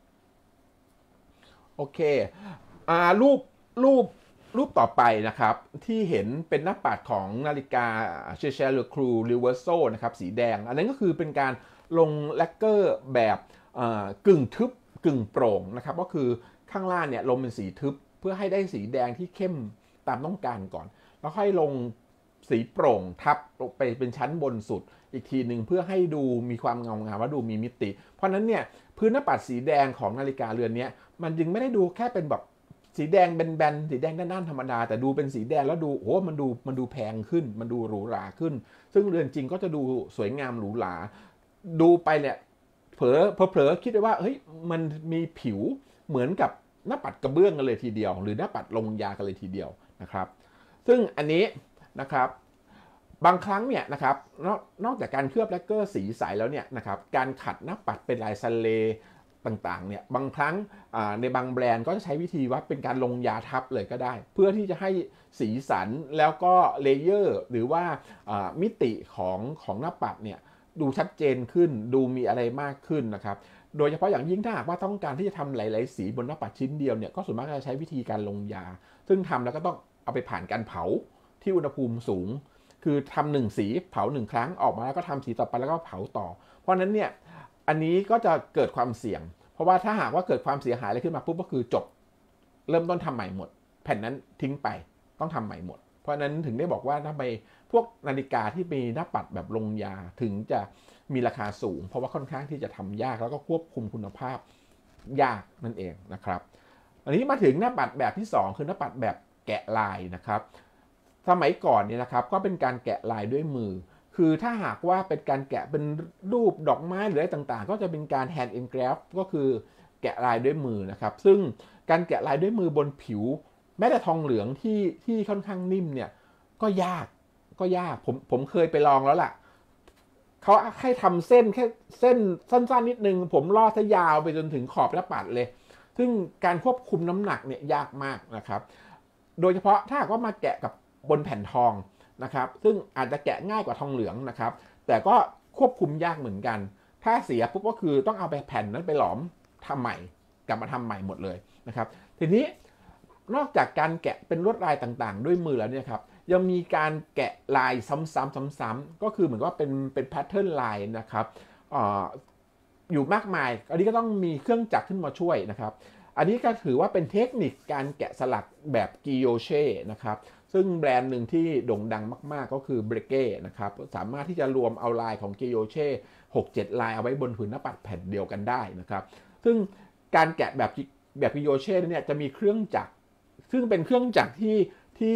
โอเคอ่ารูปรูปรูปต่อไปนะครับที่เห็นเป็นหน้าปัดของนาฬิกาเชเชลครูริเวอร์โซนะครับสีแดงอันนั้นก็คือเป็นการลงแลกเกอร์แบบกึ่งทึบกึ่งโปร่งนะครับก็คือข้างล่างเนี่ยลงเป็นสีทึบเพื่อให้ได้สีแดงที่เข้มตามต้องการก่อนแล้วค่อยลงสีโปร่งทับลงไปเป็นชั้นบนสุดอีกทีหนึ่งเพื่อให้ดูมีความเงางามว่าดูมีมิติเพราะนั้นเนี่ยพื้นหน้าปัดสีแดงของนาฬิกาเรือนนี้มันจึงไม่ได้ดูแค่เป็นแบบสีแดงแบนๆสีแดงด้านๆธรรมดาแต่ดูเป็นสีแดงแล้วดูโอ้มันดูมันดูแพงขึ้นมันดูหรูหราขึ้นซึ่งเรือนจริงก็จะดูสวยงามหรูหราดูไปเนี่ยเผลอๆเผลอๆคิดได้ว่าเฮ้ยมันมีผิวเหมือนกับหน้าปัดกระเบื้องกันเลยทีเดียวหรือหน้าปัดลงยากันเลยทีเดียวนะครับซึ่งอันนี้นะครับบางครั้งเนี่ยนะครับนอกนอกจากการเคลือบแลกเกอร์สีใสแล้วเนี่ยนะครับการขัดหน้าปัดเป็นลายสเลต่างๆเนี่ยบางครั้งในบางแบรนด์ก็จะใช้วิธีว่าเป็นการลงยาทับเลยก็ได้เพื่อที่จะให้สีสันแล้วก็เลเยอร์หรือว่ามิติของของหน้าปัดเนี่ยดูชัดเจนขึ้นดูมีอะไรมากขึ้นนะครับโดยเฉพาะอย่างยิ่งถ้าหากว่าต้องการที่จะทำหลายๆสีบนหน้าปัดชิ้นเดียวเนี่ยก็ส่วนมากจะใช้วิธีการลงยาซึ่งทำแล้วก็ต้องเอาไปผ่านการเผาที่อุณหภูมิสูงคือทำหนึ่งสีเผาหนึ่งครั้งออกมาแล้วก็ทำสีต่อไปแล้วก็เผาต่อเพราะนั้นเนี่ยอันนี้ก็จะเกิดความเสี่ยงเพราะว่าถ้าหากว่าเกิดความเสียหายอะไรขึ้นมาปุ๊บก็คือจบเริ่มต้นทำใหม่หมดแผ่นนั้นทิ้งไปต้องทำใหม่หมดเพราะนั้นถึงได้บอกว่าถ้าไปพวกนาฬิกาที่มีหน้าปัดแบบลงยาถึงจะมีราคาสูงเพราะว่าค่อนข้างที่จะทำยากแล้วก็ควบคุมคุณภาพยากนั่นเองนะครับอันนี้มาถึงหน้าปัดแบบที่สองคือหน้าปัดแบบแกะลายนะครับสมัยก่อนเนี่ยนะครับก็เป็นการแกะลายด้วยมือคือถ้าหากว่าเป็นการแกะเป็นรูปดอกไม้หรืออะไรต่างๆก็จะเป็นการ hand engrave ก็คือแกะลายด้วยมือนะครับซึ่งการแกะลายด้วยมือบนผิวแม้แต่ทองเหลืองที่ที่ค่อนข้างนิ่มเนี่ยก็ยากก็ยากผมผมเคยไปลองแล้วล่ะเขาให้ทำเส้นแค่เส้นสั้นๆนิดนึงผมลอดซะยาวไปจนถึงขอบหน้าปัดเลยซึ่งการควบคุมน้ำหนักเนี่ยยากมากนะครับโดยเฉพาะถ้าหากว่ามาแกะกับบนแผ่นทองนะครับซึ่งอาจจะแกะง่ายกว่าทองเหลืองนะครับแต่ก็ควบคุมยากเหมือนกันถ้าเสียปุ๊บก็คือต้องเอาไปแผ่นนั้นไปหลอมทำใหม่กลับมาทำใหม่หมดเลยนะครับทีนี้นอกจากการแกะเป็นลวดลายต่างๆด้วยมือแล้วเนี่ยครับยังมีการแกะลายซ้ำๆๆๆก็คือเหมือนว่าเป็นเป็นแพทเทิร์นลายนะครับอออยู่มากมายอันนี้ก็ต้องมีเครื่องจักรขึ้นมาช่วยนะครับอันนี้ก็ถือว่าเป็นเทคนิคการแกะสลักแบบกิโยเช่นะครับซึ่งแบรนด์หนึ่งที่โด่งดังมากๆก็คือเบรเก้นะครับสามารถที่จะรวมเอาลายของกิโยเช่ หกเจ็ด ลายเอาไว้บนผืนหน้าปัดแผ่นเดียวกันได้นะครับซึ่งการแกะแบบแบบกิโยเช่เนี่ยจะมีเครื่องจักรซึ่งเป็นเครื่องจักรที่ที่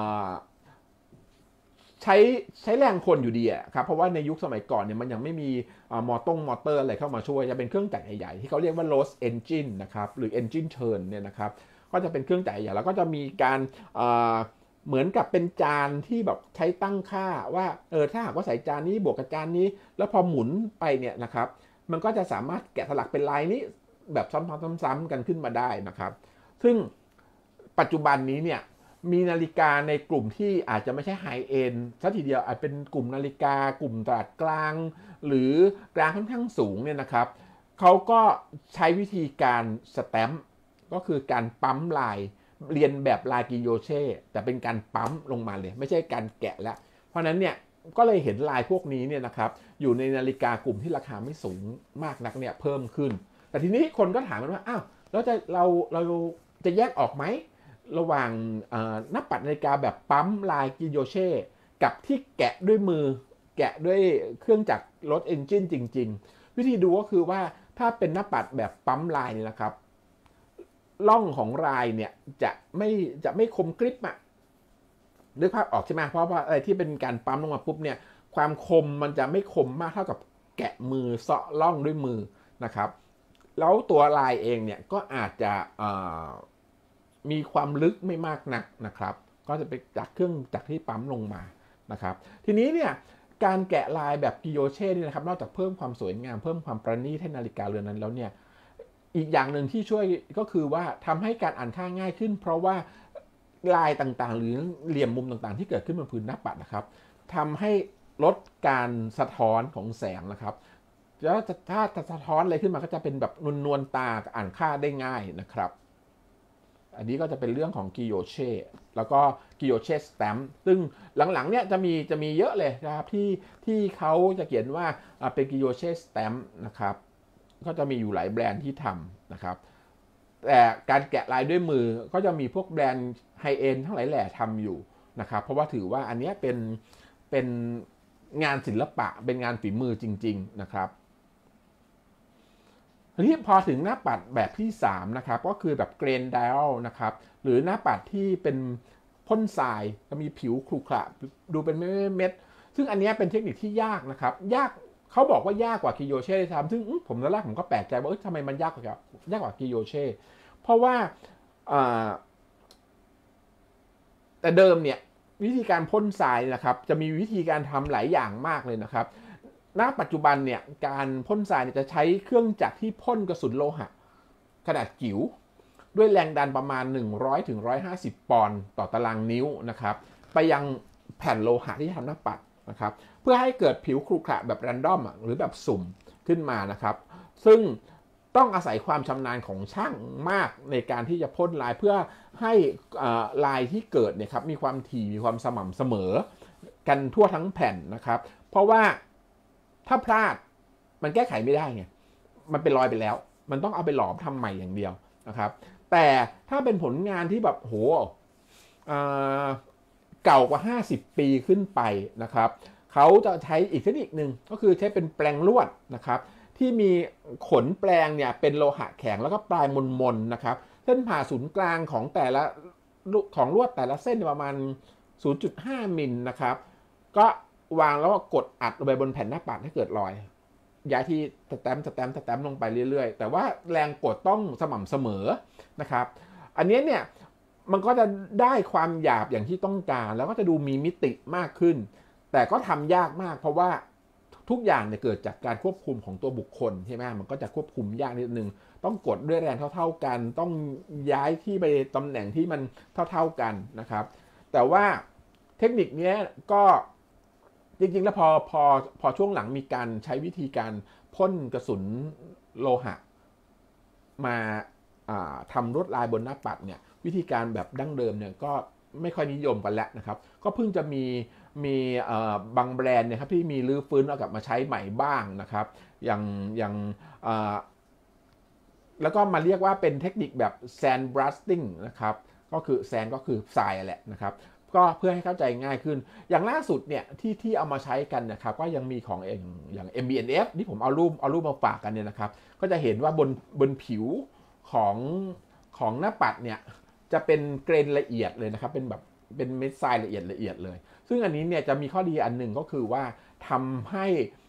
ใช้ใช้แรงคนอยู่ดีอะครับเพราะว่าในยุคสมัยก่อนเนี่ยมันยังไม่มีมอเตอร์มอเตอร์อะไรเข้ามาช่วยจะเป็นเครื่องจักรใหญ่ๆที่เขาเรียกว่า Rose Engine นะครับหรือ Engine Turn เนี่ยนะครับก็จะเป็นเครื่องจักรใหญ่แล้วก็จะมีการเหมือนกับเป็นจานที่แบบใช้ตั้งค่าว่าเออถ้าหากว่าใส่จานนี้บวกกับจานนี้แล้วพอหมุนไปเนี่ยนะครับมันก็จะสามารถแกะสลักเป็นลายนี้แบบซ้ำๆๆกันขึ้นมาได้นะครับซึ่งปัจจุบันนี้เนี่ยมีนาฬิกาในกลุ่มที่อาจจะไม่ใช่ไฮเอนด์ซะทีเดียวอาจเป็นกลุ่มนาฬิกากลุ่มตลาดกลางหรือกลางค่อนข้างสูงเนี่ยนะครับเขาก็ใช้วิธีการสแตมป์ก็คือการปั๊มลายเรียนแบบลายกิโยเช่แต่เป็นการปั๊มลงมาเลยไม่ใช่การแกะแล้วเพราะนั้นเนี่ยก็เลยเห็นลายพวกนี้เนี่ยนะครับอยู่ในนาฬิกากลุ่มที่ราคาไม่สูงมากนักเนี่ยเพิ่มขึ้นแต่ทีนี้คนก็ถามกันว่าอ้าวแล้วจะเราเราจะแยกออกไหมระหว่างหน้าปัดนาฬิกาแบบปั๊มลายกิโยเช่กับที่แกะด้วยมือแกะด้วยเครื่องจักรรถเอนจินจริงๆวิธีดูก็คือว่าถ้าเป็นหน้าปัดแบบปั๊มลายนี่นะครับล่องของลายเนี่ยจะไม่จะไม่คมกริบอะนึกภาพออกใช่ไหมเพราะว่าอะไรที่เป็นการปั๊มลงมาปุ๊บเนี่ยความคมมันจะไม่คมมากเท่ากับแกะมือเซาะล่องด้วยมือนะครับแล้วตัวลายเองเนี่ยก็อาจจะมีความลึกไม่มากนักนะครับก็จะไปจากเครื่องจักรที่ปั๊มลงมานะครับทีนี้เนี่ยการแกะลายแบบกิโยเช่นี่นะครับนอกจากเพิ่มความสวยงามเพิ่มความประณีตให้นาฬิกาเรือนนั้นแล้วเนี่ยอีกอย่างหนึ่งที่ช่วยก็คือว่าทำให้การอ่านค่าง่ายขึ้นเพราะว่าลายต่างๆหรือเหลี่ยมมุมต่างๆที่เกิดขึ้นบนพื้นหน้าปัดนะครับทำให้ลดการสะท้อนของแสงนะครับแล้วถ้าสะท้อนอะไรขึ้นมาก็จะเป็นแบบนวลๆตาอ่านค่าได้ง่ายนะครับอันนี้ก็จะเป็นเรื่องของกิโยเช่แล้วก็กิโยเช่สแตมป์ซึ่งหลังๆเนี่ยจะมีจะมีเยอะเลยนะครับที่ที่เขาจะเขียนว่าเป็นกิโยเช่สแตมป์นะครับก็จะมีอยู่หลายแบรนด์ที่ทำนะครับแต่การแกะลายด้วยมือก็จะมีพวกแบรนด์ไฮเอ็นด์ทั้งหลายแหล่ทำอยู่นะครับเพราะว่าถือว่าอันนี้เป็นเป็นงานศิลปะเป็นงานฝีมือจริงๆนะครับทีนี้พอถึงหน้าปัดแบบที่สามนะครับก็คือแบบเกรนไดอัลนะครับหรือหน้าปัดที่เป็นพ่นทรายจะมีผิวขรุขระดูเป็นเม็ดๆซึ่งอันนี้เป็นเทคนิคที่ยากนะครับยากเขาบอกว่ายากกว่ากิโยเช่ทำซึ่งผมตอนแรกผมก็แปลกใจว่าเอ้ยทำไมมันยากกว่ายากกว่ากิโยเช่เพราะว่าแต่เดิมเนี่ยวิธีการพ่นทรายนะครับจะมีวิธีการทำหลายอย่างมากเลยนะครับณปัจจุบันเนี่ยการพ่นทรายจะใช้เครื่องจักรที่พ่นกระสุนโลหะขนาดจิ๋วด้วยแรงดันประมาณหนึ่งร้อยถึงหนึ่งร้อยห้าสิบปอนด์ต่อตารางนิ้วนะครับไปยังแผ่นโลหะที่ทำหน้าปัดนะครับเพื่อให้เกิดผิวครุขระแบบแรนดอมหรือแบบสุ่มขึ้นมานะครับซึ่งต้องอาศัยความชำนาญของช่างมากในการที่จะพ่นลายเพื่อให้ลายที่เกิดเนี่ยครับมีความถี่มีความสม่ำเสมอกันทั่วทั้งแผ่นนะครับเพราะว่าถ้าพลาดมันแก้ไขไม่ได้ไงมันเป็นรอยไปแล้วมันต้องเอาไปหลอมทำใหม่อย่างเดียวนะครับแต่ถ้าเป็นผลงานที่แบบโหเก่ากว่าห้าสิบปีขึ้นไปนะครับเขาจะใช้อีกเทคนิคนึงก็คือใช้เป็นแปลงลวดนะครับที่มีขนแปลงเนี่ยเป็นโลหะแข็งแล้วก็ปลายมนๆนะครับเส้นผ่าศูนย์กลางของแต่ละของลวดแต่ละเส้นประมาณ ศูนย์จุดห้า มิลนะครับก็วางแล้วก็กดอัดลงไปบนแผ่นหน้าปัดให้เกิดรอยย้ายที่สแตมป์สแตมป์สแตมป์ลงไปเรื่อยๆแต่ว่าแรงกดต้องสม่ำเสมอนะครับอันนี้เนี่ยมันก็จะได้ความหยาบอย่างที่ต้องการแล้วก็จะดูมีมิติมากขึ้นแต่ก็ทำยากมากเพราะว่าทุกอย่างเนี่ยเกิดจากการควบคุมของตัวบุคคลใช่ไหมมันก็จะควบคุมยากนิดนึงต้องกดด้วยแรงเท่าๆกันต้องย้ายที่ไปตำแหน่งที่มันเท่าๆกันนะครับแต่ว่าเทคนิคนี้ก็จริงๆแล้วพอพอพอช่วงหลังมีการใช้วิธีการพ่นกระสุนโลหะมาทำลวดลายบนหน้าปัดเนี่ยวิธีการแบบดั้งเดิมเนี่ยก็ไม่ค่อยนิยมกันแล้วนะครับก็เพิ่งจะมีมีบางแบรนด์เนี่ยครับที่มีรื้อฟื้นเอากลับมาใช้ใหม่บ้างนะครับอย่างอย่างแล้วก็มาเรียกว่าเป็นเทคนิคแบบ sand blasting นะครับก็คือ sand ก็คือทรายแหละนะครับก็เพื่อให้เข้าใจง่ายขึ้นอย่างล่าสุดเนี่ยที่ที่เอามาใช้กันนะครับก็ยังมีของเองอย่าง เอ็ม บี เอ็น เอฟ ที่ผมเอารูปเอารูปมาฝากกันเนี่ยนะครับก็จะเห็นว่าบนบนผิวของของหน้าปัดเนี่ยจะเป็นเกรนละเอียดเลยนะครับเป็นแบบเป็นเม็ดทรายละเอียดละเอียดเลยซึ่งอันนี้เนี่ยจะมีข้อดีอันหนึ่งก็คือว่าทำให้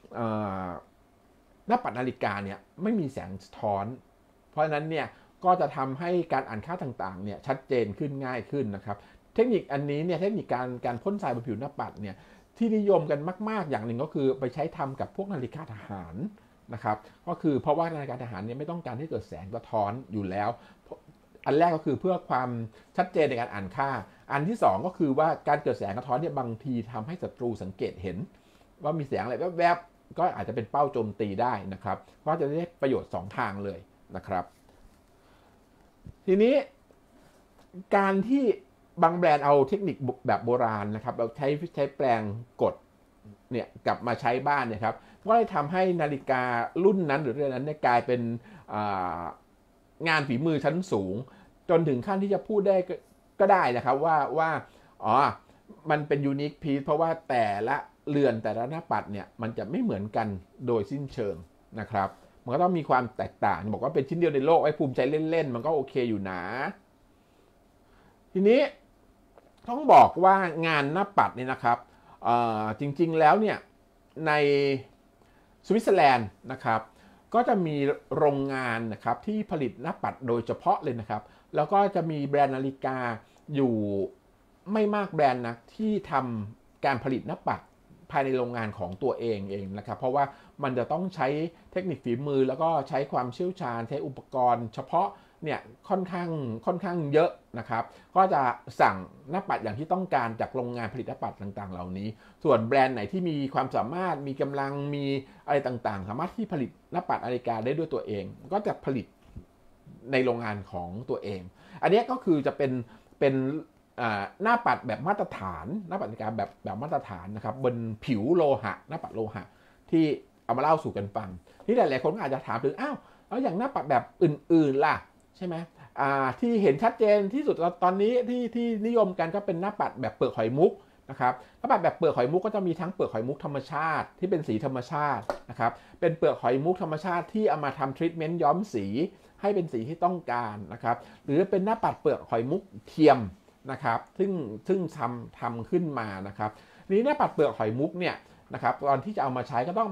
หน้าปัดนาฬิกาเนี่ยไม่มีแสงสะท้อนเพราะฉะนั้นเนี่ยก็จะทำให้การอ่านค่าต่างๆเนี่ยชัดเจนขึ้นง่ายขึ้นนะครับเทคนิคอันนี้เนี่ยเทคนิคการการพ่นทรายบนผิวหน้าปัดเนี่ยที่นิยมกันมากๆอย่างหนึ่งก็คือไปใช้ทำกับพวกนาฬิกาทหารนะครับก็คือเพราะว่านาฬิกาทหารเนี่ยไม่ต้องการให้เกิดแสงสะท้อนอยู่แล้วอันแรกก็คือเพื่อความชัดเจนในการอ่านค่าอันที่สองก็คือว่าการเกิดแสงสะท้อนเนี่ยบางทีทำให้ศัตรูสังเกตเห็นว่ามีแสงอะไรแวบๆก็อาจจะเป็นเป้าโจมตีได้นะครับก็จะได้ประโยชน์สองทางเลยนะครับทีนี้การที่บางแบรนด์เอาเทคนิคแบบโบราณนะครับเราใช้ใช้แปลงกดเนี่ยกลับมาใช้บ้านเนี่ยครับก็ได้ทำให้นาฬิการุ่นนั้นหรือเรื่องนั้นเนี่ยกลายเป็นงานฝีมือชั้นสูงจนถึงขั้นที่จะพูดได้ก็ได้นะครับว่าว่าอ๋อมันเป็นยูนิคพีซเพราะว่าแต่ละเรือนแต่ละหน้าปัดเนี่ยมันจะไม่เหมือนกันโดยสิ้นเชิงนะครับมันก็ต้องมีความแตกต่างบอกว่าเป็นชิ้นเดียวในโลกไอ้ภูมิใจเล่นๆมันก็โอเคอยู่นะทีนี้ต้องบอกว่างานหน้าปัดเนี่ยนะครับจริงๆแล้วเนี่ยในสวิตเซอร์แลนด์นะครับก็จะมีโรงงานนะครับที่ผลิตหน้าปัดโดยเฉพาะเลยนะครับแล้วก็จะมีแบรนด์นาฬิกาอยู่ไม่มากแบรนด์นะที่ทำการผลิตหน้าปัดภายในโรงงานของตัวเองเองนะครับเพราะว่ามันจะต้องใช้เทคนิคฝีมือแล้วก็ใช้ความเชี่ยวชาญใช้อุปกรณ์เฉพาะเนี่ยค่อนข้างค่อนข้างเยอะนะครับก็จะสั่งหน้าปัดอย่างที่ต้องการจากโรงงานผลิตหน้าปัดต่างๆเหล่านี้ส่วนแบรนด์ไหนที่มีความสามารถมีกำลังมีอะไรต่างๆสามารถที่ผลิตหน้าปัดนาฬิกาได้ด้วยตัวเองก็จะผลิตในโรงงานของตัวเองอันนี้ก็คือจะเป็นเป็นหน้าปัดแบบมาตรฐานหน้าปัดนาฬิกาแบบแบบมาตรฐานนะครับบนผิวโลหะหน้าปัดโลหะที่เอามาเล่าสู่กันฟังที่หลายๆคนอาจจะถามถึงอ้าวแล้วอย่างหน้าปัดแบบอื่นๆล่ะใช่ไหมที่เห็นชัดเจนที่สุดตอนนี้ที่ที่นิยมกันก็เป็นหน้าปัดแบบเปลือกหอยมุกนะครับหน้าปัดแบบเปลือกหอยมุกก็จะมีทั้งเปลือกหอยมุกธรรมชาติที่เป็นสีธรรมชาตินะครับเป็นเปลือกหอยมุกธรรมชาติที่เอามาทำทรีทเมนต์ย้อมสีให้เป็นสีที่ต้องการนะครับหรือเป็นหน้าปัดเปลือกหอยมุกเทียมนะครับซึ่งซึ่งทำทำขึ้นมานะครับนี้หน้าปัดเปลือกหอยมุกเนี่ยนะครับตอนที่จะเอามาใช้ก็ต้องมา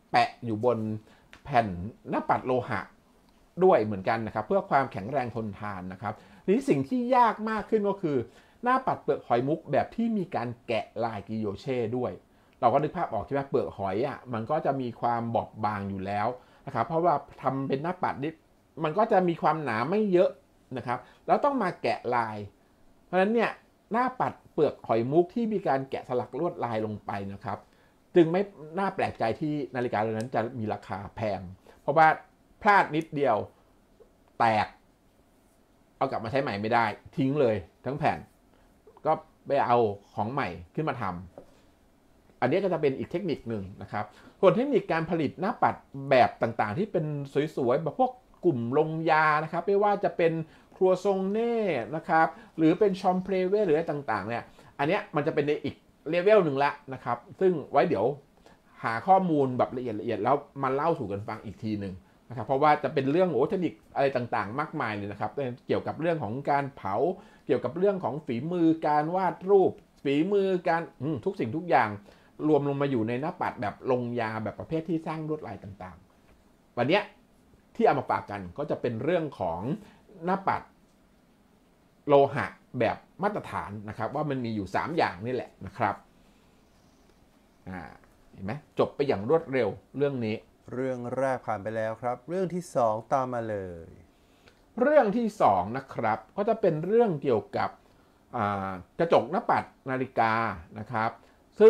แปะอยู่บนแผ่นหน้าปัดโลหะด้วยเหมือนกันนะครับเพื่อความแข็งแรงทนทานนะครับนี้สิ่งที่ยากมากขึ้นก็คือหน้าปัดเปลือกหอยมุกแบบที่มีการแกะลายกิโยเช่ด้วยเราก็นึกภาพออกใช่ไหมเปลือกหอยอ่ะมันก็จะมีความบอบบางอยู่แล้วนะครับเพราะว่าทำเป็นหน้าปัดนี่มันก็จะมีความหนาไม่เยอะนะครับแล้วต้องมาแกะลายเพราะฉะนั้นเนี่ยหน้าปัดเปลือกหอยมุกที่มีการแกะสลักลวดลายลงไปนะครับจึงไม่น่าแปลกใจที่นาฬิกาเรือนนั้นจะมีราคาแพงเพราะว่าพลาดนิดเดียวแตกเอากลับมาใช้ใหม่ไม่ได้ทิ้งเลยทั้งแผ่นก็ไปเอาของใหม่ขึ้นมาทำอันนี้ก็จะเป็นอีกเทคนิคหนึ่งนะครับส่วนเทคนิคการผลิตหน้าปัดแบบต่างๆที่เป็นสวยๆแบบพวกกลุ่มลงยานะครับไม่ว่าจะเป็นครัวซงเน่นะครับหรือเป็นชอมเพลเวหรืออะไรต่างๆเนี่ยอันนี้มันจะเป็นในอีกเลเวลหนึ่งละนะครับซึ่งไว้เดี๋ยวหาข้อมูลแบบละเอียดละเอียดแล้วมาเล่าสู่กันฟังอีกทีหนึ่งนะครับเพราะว่าจะเป็นเรื่องโอ้เทคนิคอะไรต่างๆมากมายเลยนะครับเกี่ยวกับเรื่องของการเผาเกี่ยวกับเรื่องของฝีมือการวาดรูปฝีมือการทุกสิ่งทุกอย่างรวมลงมาอยู่ในหน้าปัดแบบลงยาแบบประเภทที่สร้างลวดลายต่างๆวันนี้ที่เอามาฝากกันก็จะเป็นเรื่องของหน้าปัดโลหะแบบมาตรฐานนะครับว่ามันมีอยู่สามอย่างนี่แหละนะครับอ่าเห็นไหมจบไปอย่างรวดเร็วเรื่องนี้เรื่องแรกผ่านไปแล้วครับเรื่องที่สองตามมาเลยเรื่องที่สองนะครับก็จะเป็นเรื่องเกี่ยวกับกระจกหน้าปัดนาฬิกานะครับซึ่ง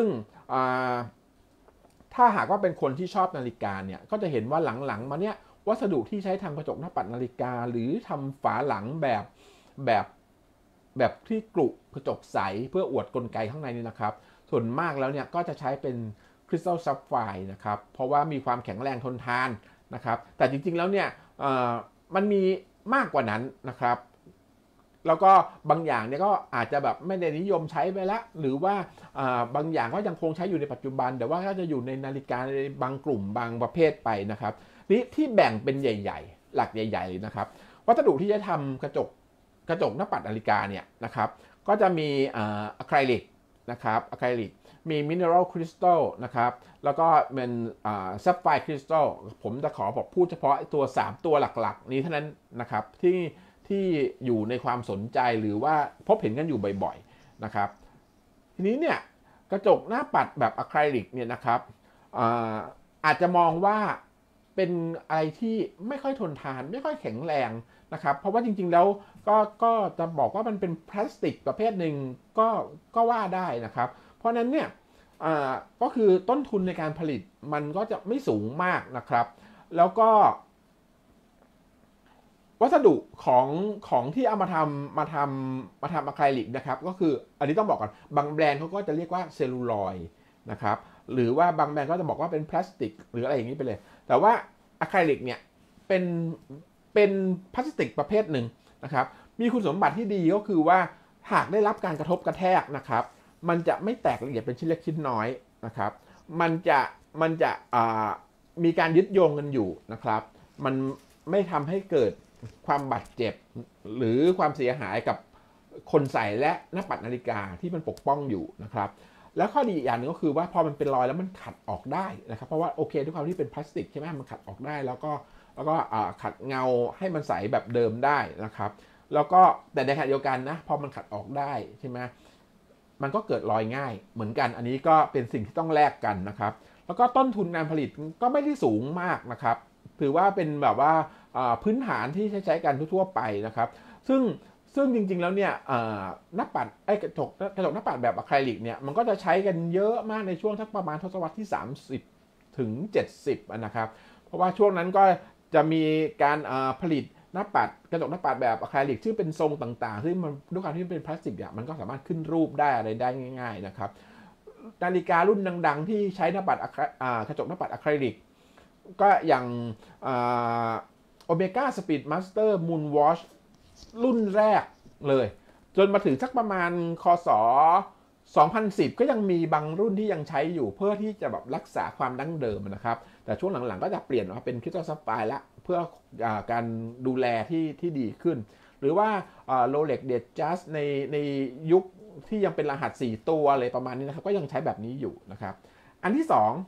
ถ้าหากว่าเป็นคนที่ชอบนาฬิกาเนี่ยก็จะเห็นว่าหลังๆมาเนี้ยวัสดุที่ใช้ทำกระจกหน้าปัดนาฬิกาหรือทำฝาหลังแบบแบบแบบที่กรุกระจกใสเพื่ออวดกลไกข้างในนี่นะครับส่วนมากแล้วเนี่ยก็จะใช้เป็นคริสตัลซับไฟร์นะครับเพราะว่ามีความแข็งแรงทนทานนะครับแต่จริงๆแล้วเนี่ยมันมีมากกว่านั้นนะครับแล้วก็บางอย่างเนี่ยก็อาจจะแบบไม่ได้นิยมใช้ไปละหรือว่าบางอย่างก็ยังคงใช้อยู่ในปัจจุบันแต่ว่าก็จะอยู่ในนาฬิกาในบางกลุ่มบางประเภทไปนะครับนี่ที่แบ่งเป็นใหญ่ๆหลักใหญ่ๆเลยนะครับวัสดุที่จะทำกระจกกระจกหน้าปัดนาฬิกาเนี่ยนะครับก็จะมีอะคริลิกนะครับอะคริลิกมีมิเนอรัลคริสตัลนะครับแล้วก็เป็นซับไฟร์คริสตัลผมจะขอบอกพูดเฉพาะตัวสามตัวหลักๆนี้เท่านั้นนะครับที่ที่อยู่ในความสนใจหรือว่าพบเห็นกันอยู่บ่อยๆนะครับทีนี้เนี่ยกระจกหน้าปัดแบบอะคริลิกเนี่ยนะครับ อาอาจจะมองว่าเป็นอะไรที่ไม่ค่อยทนทานไม่ค่อยแข็งแรงนะครับเพราะว่าจริงๆแล้วก็ก็จะบอกว่ามันเป็นพลาสติกประเภทหนึ่งก็ก็ว่าได้นะครับเพราะนั้นเนี่ยก็คือต้นทุนในการผลิตมันก็จะไม่สูงมากนะครับแล้วก็วัสดุของของที่เอามาทำมาทำมาทำอะคริลิกนะครับก็คืออันนี้ต้องบอกก่อนบางแบรนด์เขาก็จะเรียกว่าเซลลูลอยด์นะครับหรือว่าบางแบรนด์ก็จะบอกว่าเป็นพลาสติกหรืออะไรอย่างนี้ไปเลยแต่ว่าอะคริลิกเนี่ยเป็นเป็นพลาสติกประเภทหนึ่งนะครับมีคุณสมบัติที่ดีก็คือว่าหากได้รับการกระทบกระแทกนะครับมันจะไม่แตกละเอียดเป็นชิ้นเล็กชิ้นน้อยนะครับมันจะมันจะมีการยึดโยงกันอยู่นะครับมันไม่ทำให้เกิดความบาดเจ็บหรือความเสียหายกับคนใส่และหน้าปัดนาฬิกาที่มันปกป้องอยู่นะครับแล้วข้อดีอีกอย่างนึงก็คือว่าพอมันเป็นรอยแล้วมันขัดออกได้นะครับเพราะว่าโอเคด้วยความที่เป็นพลาสติกใช่ไหมมันขัดออกได้แล้วก็แล้วก็ขัดเงาให้มันใสแบบเดิมได้นะครับแล้วก็แต่ในขณะเดียวกันนะพอมันขัดออกได้ใช่ไหมมันก็เกิดรอยง่ายเหมือนกันอันนี้ก็เป็นสิ่งที่ต้องแลกกันนะครับแล้วก็ต้นทุนการผลิตก็ไม่ได้สูงมากนะครับถือว่าเป็นแบบว่าพื้นฐานที่ใช้ใช้กันทั่วไปนะครับซึ่งซึ่งจริงๆแล้วเนี่ยหน้าปัดไอ้กระจกกระจกหน้าปัดแบบอะคริลิกเนี่ยมันก็จะใช้กันเยอะมากในช่วงทักประมาณทศวรรษที่สามสิบถึงเจ็ดสิบนะครับเพราะว่าช่วงนั้นก็จะมีการผลิตหน้าปัดกระจกหน้าปัดแบบอะคริลิกที่เป็นทรงต่างๆซึ่งมันด้วยความที่เป็นพลาสติกเนี่ยมันก็สามารถขึ้นรูปได้อะไรได้ง่ายๆนะครับนาฬิการุ่นดังๆที่ใช้หน้าปัดกระจกหน้าปัดอะคริลิกก็อย่างโอเมก้าสปีดมาสเตอร์มูนวอชรุ่นแรกเลยจนมาถึงสักประมาณคศสองพันสิบก็ยังมีบางรุ่นที่ยังใช้อยู่เพื่อที่จะแบบรักษาความดั้งเดิมนะครับแต่ช่วงหลังๆก็จะเปลี่ยนมาเป็นคริสตัลซับไฟร์ละเพื่อการดูแลที่ที่ดีขึ้นหรือว่าโรเล็กเดดจัสในในยุคที่ยังเป็นรหัสสี่ตัวอะไรประมาณนี้นะครับก็ยังใช้แบบนี้อยู่นะครับอันที่สอง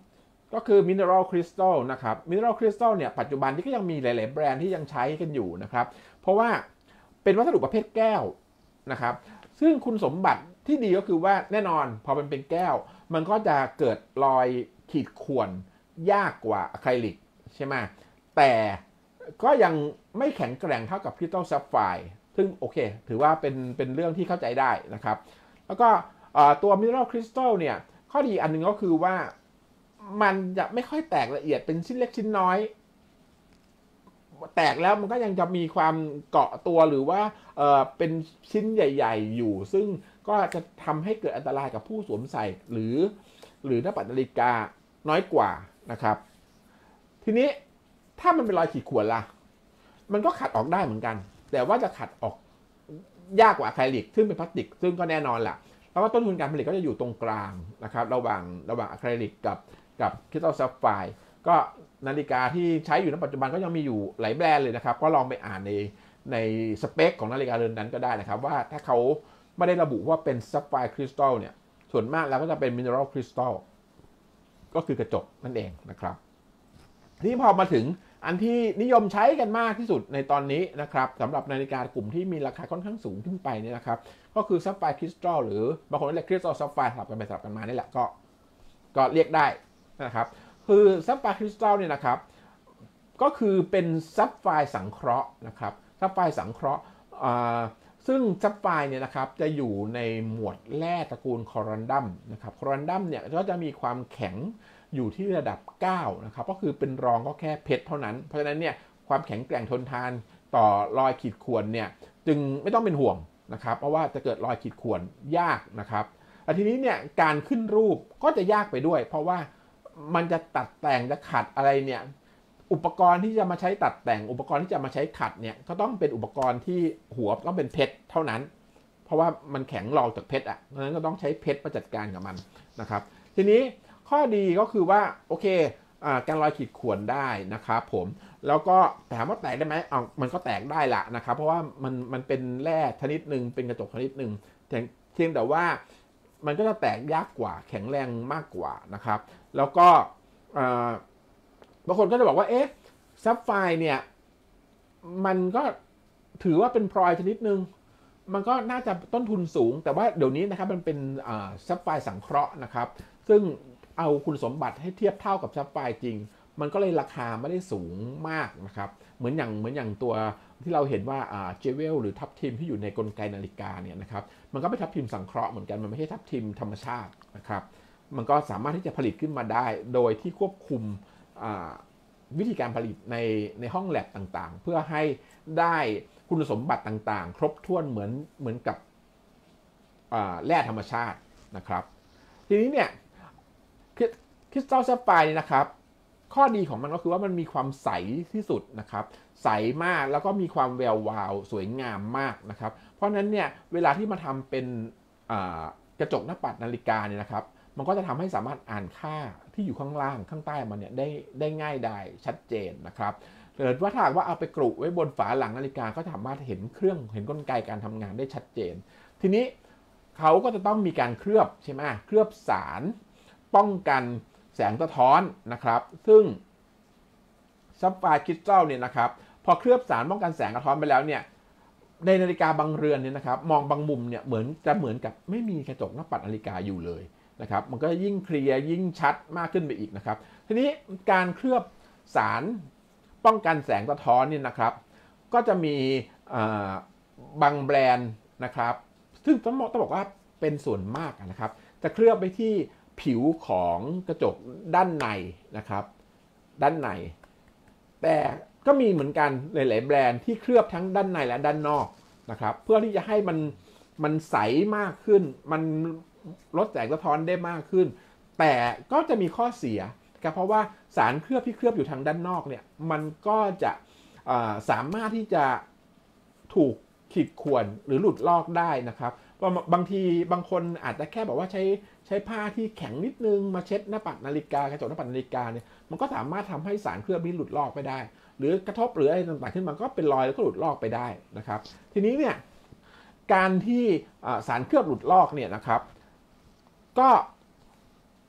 ก็คือ Mineral Crystal นะครับ Mineral Crystal เนี่ยปัจจุบันที่ก็ยังมีหลายๆแบรนด์ที่ยังใช้กันอยู่นะครับเพราะว่าเป็นวัสดุประเภทแก้วนะครับซึ่งคุณสมบัติที่ดีก็คือว่าแน่นอนพอมันเป็นแก้วมันก็จะเกิดรอยขีดข่วนยากกว่าอะคริลิกใช่ไหมแต่ก็ยังไม่แข็งแกร่งเท่ากับ Crystal Sapphire ซึ่งโอเคถือว่าเป็นเป็นเรื่องที่เข้าใจได้นะครับแล้วก็ตัว Mineral Crystal เนี่ยข้อดีอันนึงก็คือว่ามันจะไม่ค่อยแตกละเอียดเป็นชิ้นเล็กชิ้นน้อยแตกแล้วมันก็ยังจะมีความเกาะตัวหรือว่าเอ่อเป็นชิ้นใหญ่ๆอยู่ซึ่งก็จะทำให้เกิดอันตรายกับผู้สวมใส่หรือหรือหน้าปัดนาฬิกาน้อยกว่านะครับทีนี้ถ้ามันเป็นรอยขีดข่วนล่ะมันก็ขัดออกได้เหมือนกันแต่ว่าจะขัดออกยากกว่าอะคริลิกซึ่งเป็นพลาสติกซึ่งก็แน่นอนแหละเพราะว่าต้นทุนการผลิตก็จะอยู่ตรงกลางนะครับระหว่างระหว่างอะคริลิกกับกับคริสตัลซัฟไฟร์ก็นาฬิกาที่ใช้อยู่ในปัจจุบันก็ยังมีอยู่หลายแบรนด์เลยนะครับก็ลองไปอ่านในในสเปคของนาฬิกาเรือนนั้นก็ได้นะครับว่าถ้าเขาไม่ได้ระบุว่าเป็นซัฟไฟร์คริสตัลเนี่ยส่วนมากแล้วก็จะเป็นมิเนอรัลคริสตัลก็คือกระจกนั่นเองนะครับที่พอมาถึงอันที่นิยมใช้กันมากที่สุดในตอนนี้นะครับสำหรับนาฬิกากลุ่มที่มีราคาค่อนข้างสูงขึ้นไปเนี่ยนะครับก็คือซัฟไฟร์คริสตัลหรือบางคนเรียกคริสตัลซัฟไฟร์สลับกันไปสลับกันมานี่แหละก็ก็เรียกได้นะครับคือซัฟไฟร์คริสตัลเนี่ยนะครับก็คือเป็นซัฟไฟร์สังเคราะห์นะครับซัฟไฟร์สังเคราะห์ซึ่งซัฟไฟร์เนี่ยนะครับจะอยู่ในหมวดแร่ตระกูลคอรันดัมนะครับคอรันดัมเนี่ยก็จะมีความแข็งอยู่ที่ระดับเก้านะครับก็คือเป็นรองก็แค่เพชรเท่านั้นเพราะฉะนั้นเนี่ยความแข็งแกร่งทนทานต่อรอยขีดข่วนเนี่ยจึงไม่ต้องเป็นห่วงนะครับเพราะว่าจะเกิดรอยขีดข่วนยากนะครับแต่ทีนี้เนี่ยการขึ้นรูปก็จะยากไปด้วยเพราะว่ามันจะตัดแต่งจะขัดอะไรเนี่ยอุปกรณ์ที่จะมาใช้ตัดแต่งอุปกรณ์ที่จะมาใช้ขัดเนี่ยก็ต้องเป็นอุปกรณ์ที่หัวต้องเป็นเพชรเท่านั้นเพราะว่ามันแข็งรองจากเพชรอ่ะเพราะฉะนั้นก็ต้องใช้เพชรมาจัดการกับมันนะครับทีนี้ข้อดีก็คือว่าโอเคการรอยขีดข่วนได้นะครับผมแล้วก็ถามว่าแตกได้ไหมเอามันก็แตกได้ละนะครับเพราะว่ามันมันเป็นแร่ชนิดหนึ่งเป็นกระจกชนิดหนึ่งแต่เพียงแต่ว่ามันก็จะแตกยากกว่าแข็งแรงมากกว่านะครับแล้วก็บางคนก็จะบอกว่าเอ๊ะซับไฟร์เนี่ยมันก็ถือว่าเป็นพลอยชนิดหนึ่งมันก็น่าจะต้นทุนสูงแต่ว่าเดี๋ยวนี้นะครับมันเป็นซับไฟร์สังเคราะห์นะครับซึ่งเอาคุณสมบัติให้เทียบเท่ากับซับไฟร์จริงมันก็เลยราคาไม่ได้สูงมากนะครับเหมือนอย่างเหมือนอย่างตัวที่เราเห็นว่าเจเวลหรือทับทิมที่อยู่ในกลไกนาฬิกาเนี่ยนะครับมันก็เป็นทับทิมสังเคราะห์เหมือนกันมันไม่ใช่ทับทิมธรรมชาตินะครับมันก็สามารถที่จะผลิตขึ้นมาได้โดยที่ควบคุมวิธีการผลิตในในห้องแลบต่างๆเพื่อให้ได้คุณสมบัติต่างๆครบถ้วนเหมือนเหมือนกับแร่ธรรมชาตินะครับทีนี้เนี่ยคริสตัลซัฟไฟร์นะครับข้อดีของมันก็คือว่ามันมีความใสที่สุดนะครับใสมากแล้วก็มีความแวววาวสวยงามมากนะครับเพราะนั้นเนี่ยเวลาที่มาทำเป็นกระจกหน้าปัดนาฬิกาเนี่ยนะครับมันก็จะทำให้สามารถอ่านค่าที่อยู่ข้างล่างข้างใต้มันเนี่ยได้ได้ง่ายได้ชัดเจนนะครับหรือว่าถ้าว่าเอาไปกรุไว้บนฝาหลังนาฬิกาก็สามารถเห็นเครื่องเห็นกลไกการทำงานได้ชัดเจนทีนี้เขาก็จะต้องมีการเคลือบใช่ไหมเคลือบสารป้องกันแสงสะท้อนนะครับซึ่งซัฟไฟร์คริสตัลเนี่ยนะครับพอเคลือบสารป้องกันแสงสะท้อนไปแล้วเนี่ยในนาฬิกาบางเรือนเนี่ยนะครับมองบางมุมเนี่ยเหมือนจะเหมือนกับไม่มีกระจกหน้าปัดนาฬิกาอยู่เลยนะครับมันก็ยิ่งเคลียร์ยิ่งชัดมากขึ้นไปอีกนะครับทีนี้การเคลือบสารป้องกันแสงสะท้อนเนี่ยนะครับก็จะมีบางแบรนด์นะครับซึ่งต้องต้องบอกว่าเป็นส่วนมากนะครับจะเคลือบไปที่ผิวของกระจกด้านในนะครับด้านในแต่ก็มีเหมือนกันหลายๆแบรนด์ที่เคลือบทั้งด้านในและด้านนอกนะครับเพื่อที่จะให้มันมันใสมากขึ้นมันลดแสงสะท้อนได้มากขึ้นแต่ก็จะมีข้อเสียครับเพราะว่าสารเคลือบที่เคลือบอยู่ทางด้านนอกเนี่ยมันก็จะสามารถที่จะถูกขีดข่วนหรือหลุดลอกได้นะครับบางทีบางคนอาจจะแค่บอกว่าใช้ใช้ผ้าที่แข็งนิดนึงมาเช็ดหน้าปัดนาฬิกากระจกหน้าปัดนาฬิกาเนี่ยมันก็สามารถทำให้สารเคลือบนี้หลุดลอกไปได้หรือกระทบหรืออะไรต่างๆขึ้นมันก็เป็นรอยแล้วก็หลุดลอกไปได้นะครับทีนี้เนี่ยการที่สารเคลือบหลุดลอกเนี่ยนะครับก็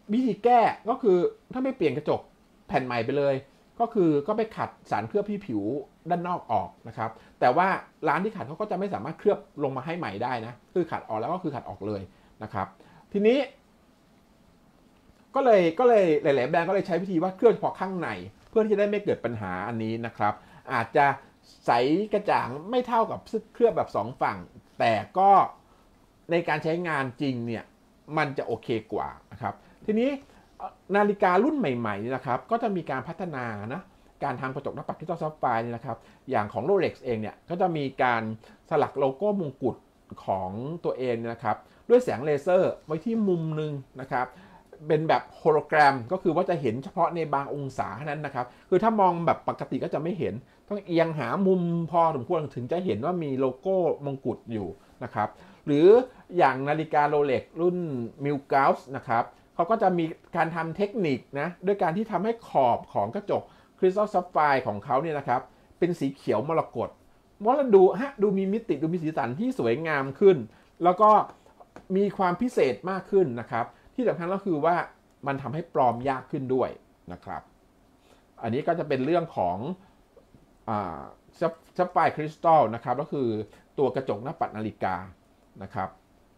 วิธีแก้ก็คือถ้าไม่เปลี่ยนกระจกแผ่นใหม่ไปเลยก็คือก็ไปขัดสารเคลือบที่ผิวด้านนอกออกนะครับแต่ว่าร้านที่ขัดเขาก็จะไม่สามารถเคลือบลงมาให้ใหม่ได้นะคือขัดออกแล้วก็คือขัดออกเลยนะครับทีนี้ก็เลยก็เลยหลายๆแบรนด์ก็เลยใช้วิธีว่าเคลือบเฉพาะข้างในเพื่อที่จะได้ไม่เกิดปัญหาอันนี้นะครับอาจจะใสกระจ่างไม่เท่ากับเคลือบแบบสองฝั่งแต่ก็ในการใช้งานจริงเนี่ยมันจะโอเคกว่านะครับทีนี้นาฬิการุ่นใหม่ๆนี่นะครับก็จะมีการพัฒนานะการทำกระจกหน้าปัดคริสตัลซัฟไฟร์นี่นะครับอย่างของ Rolex เองเนี่ยก็จะมีการสลักโลโก้มงกุฎของตัวเองนะครับด้วยแสงเลเซอร์ไว้ที่มุมนึงนะครับเป็นแบบโฮโลแกรมก็คือว่าจะเห็นเฉพาะในบางองศาเท่านั้นนะครับคือถ้ามองแบบปกติก็จะไม่เห็นต้องเอียงหามุมพอสมควรถึงจะเห็นว่ามีโลโก้มงกุฎอยู่นะครับหรืออย่างนาฬิกา Rolex รุ่น Milgauss นะครับเขาก็จะมีการทำเทคนิคนะด้วยการที่ทำให้ขอบของกระจกคริสตัลซัฟไฟร์ของเขาเนี่ยนะครับเป็นสีเขียวมรกตมองแล้วดูฮะดูมีมิติดูมีสีสันที่สวยงามขึ้นแล้วก็มีความพิเศษมากขึ้นนะครับที่สำคัญก็คือว่ามันทำให้ปลอมยากขึ้นด้วยนะครับอันนี้ก็จะเป็นเรื่องของซัฟไฟร์คริสตัลนะครับก็คือตัวกระจกหน้าปัดนาฬิกานะครับ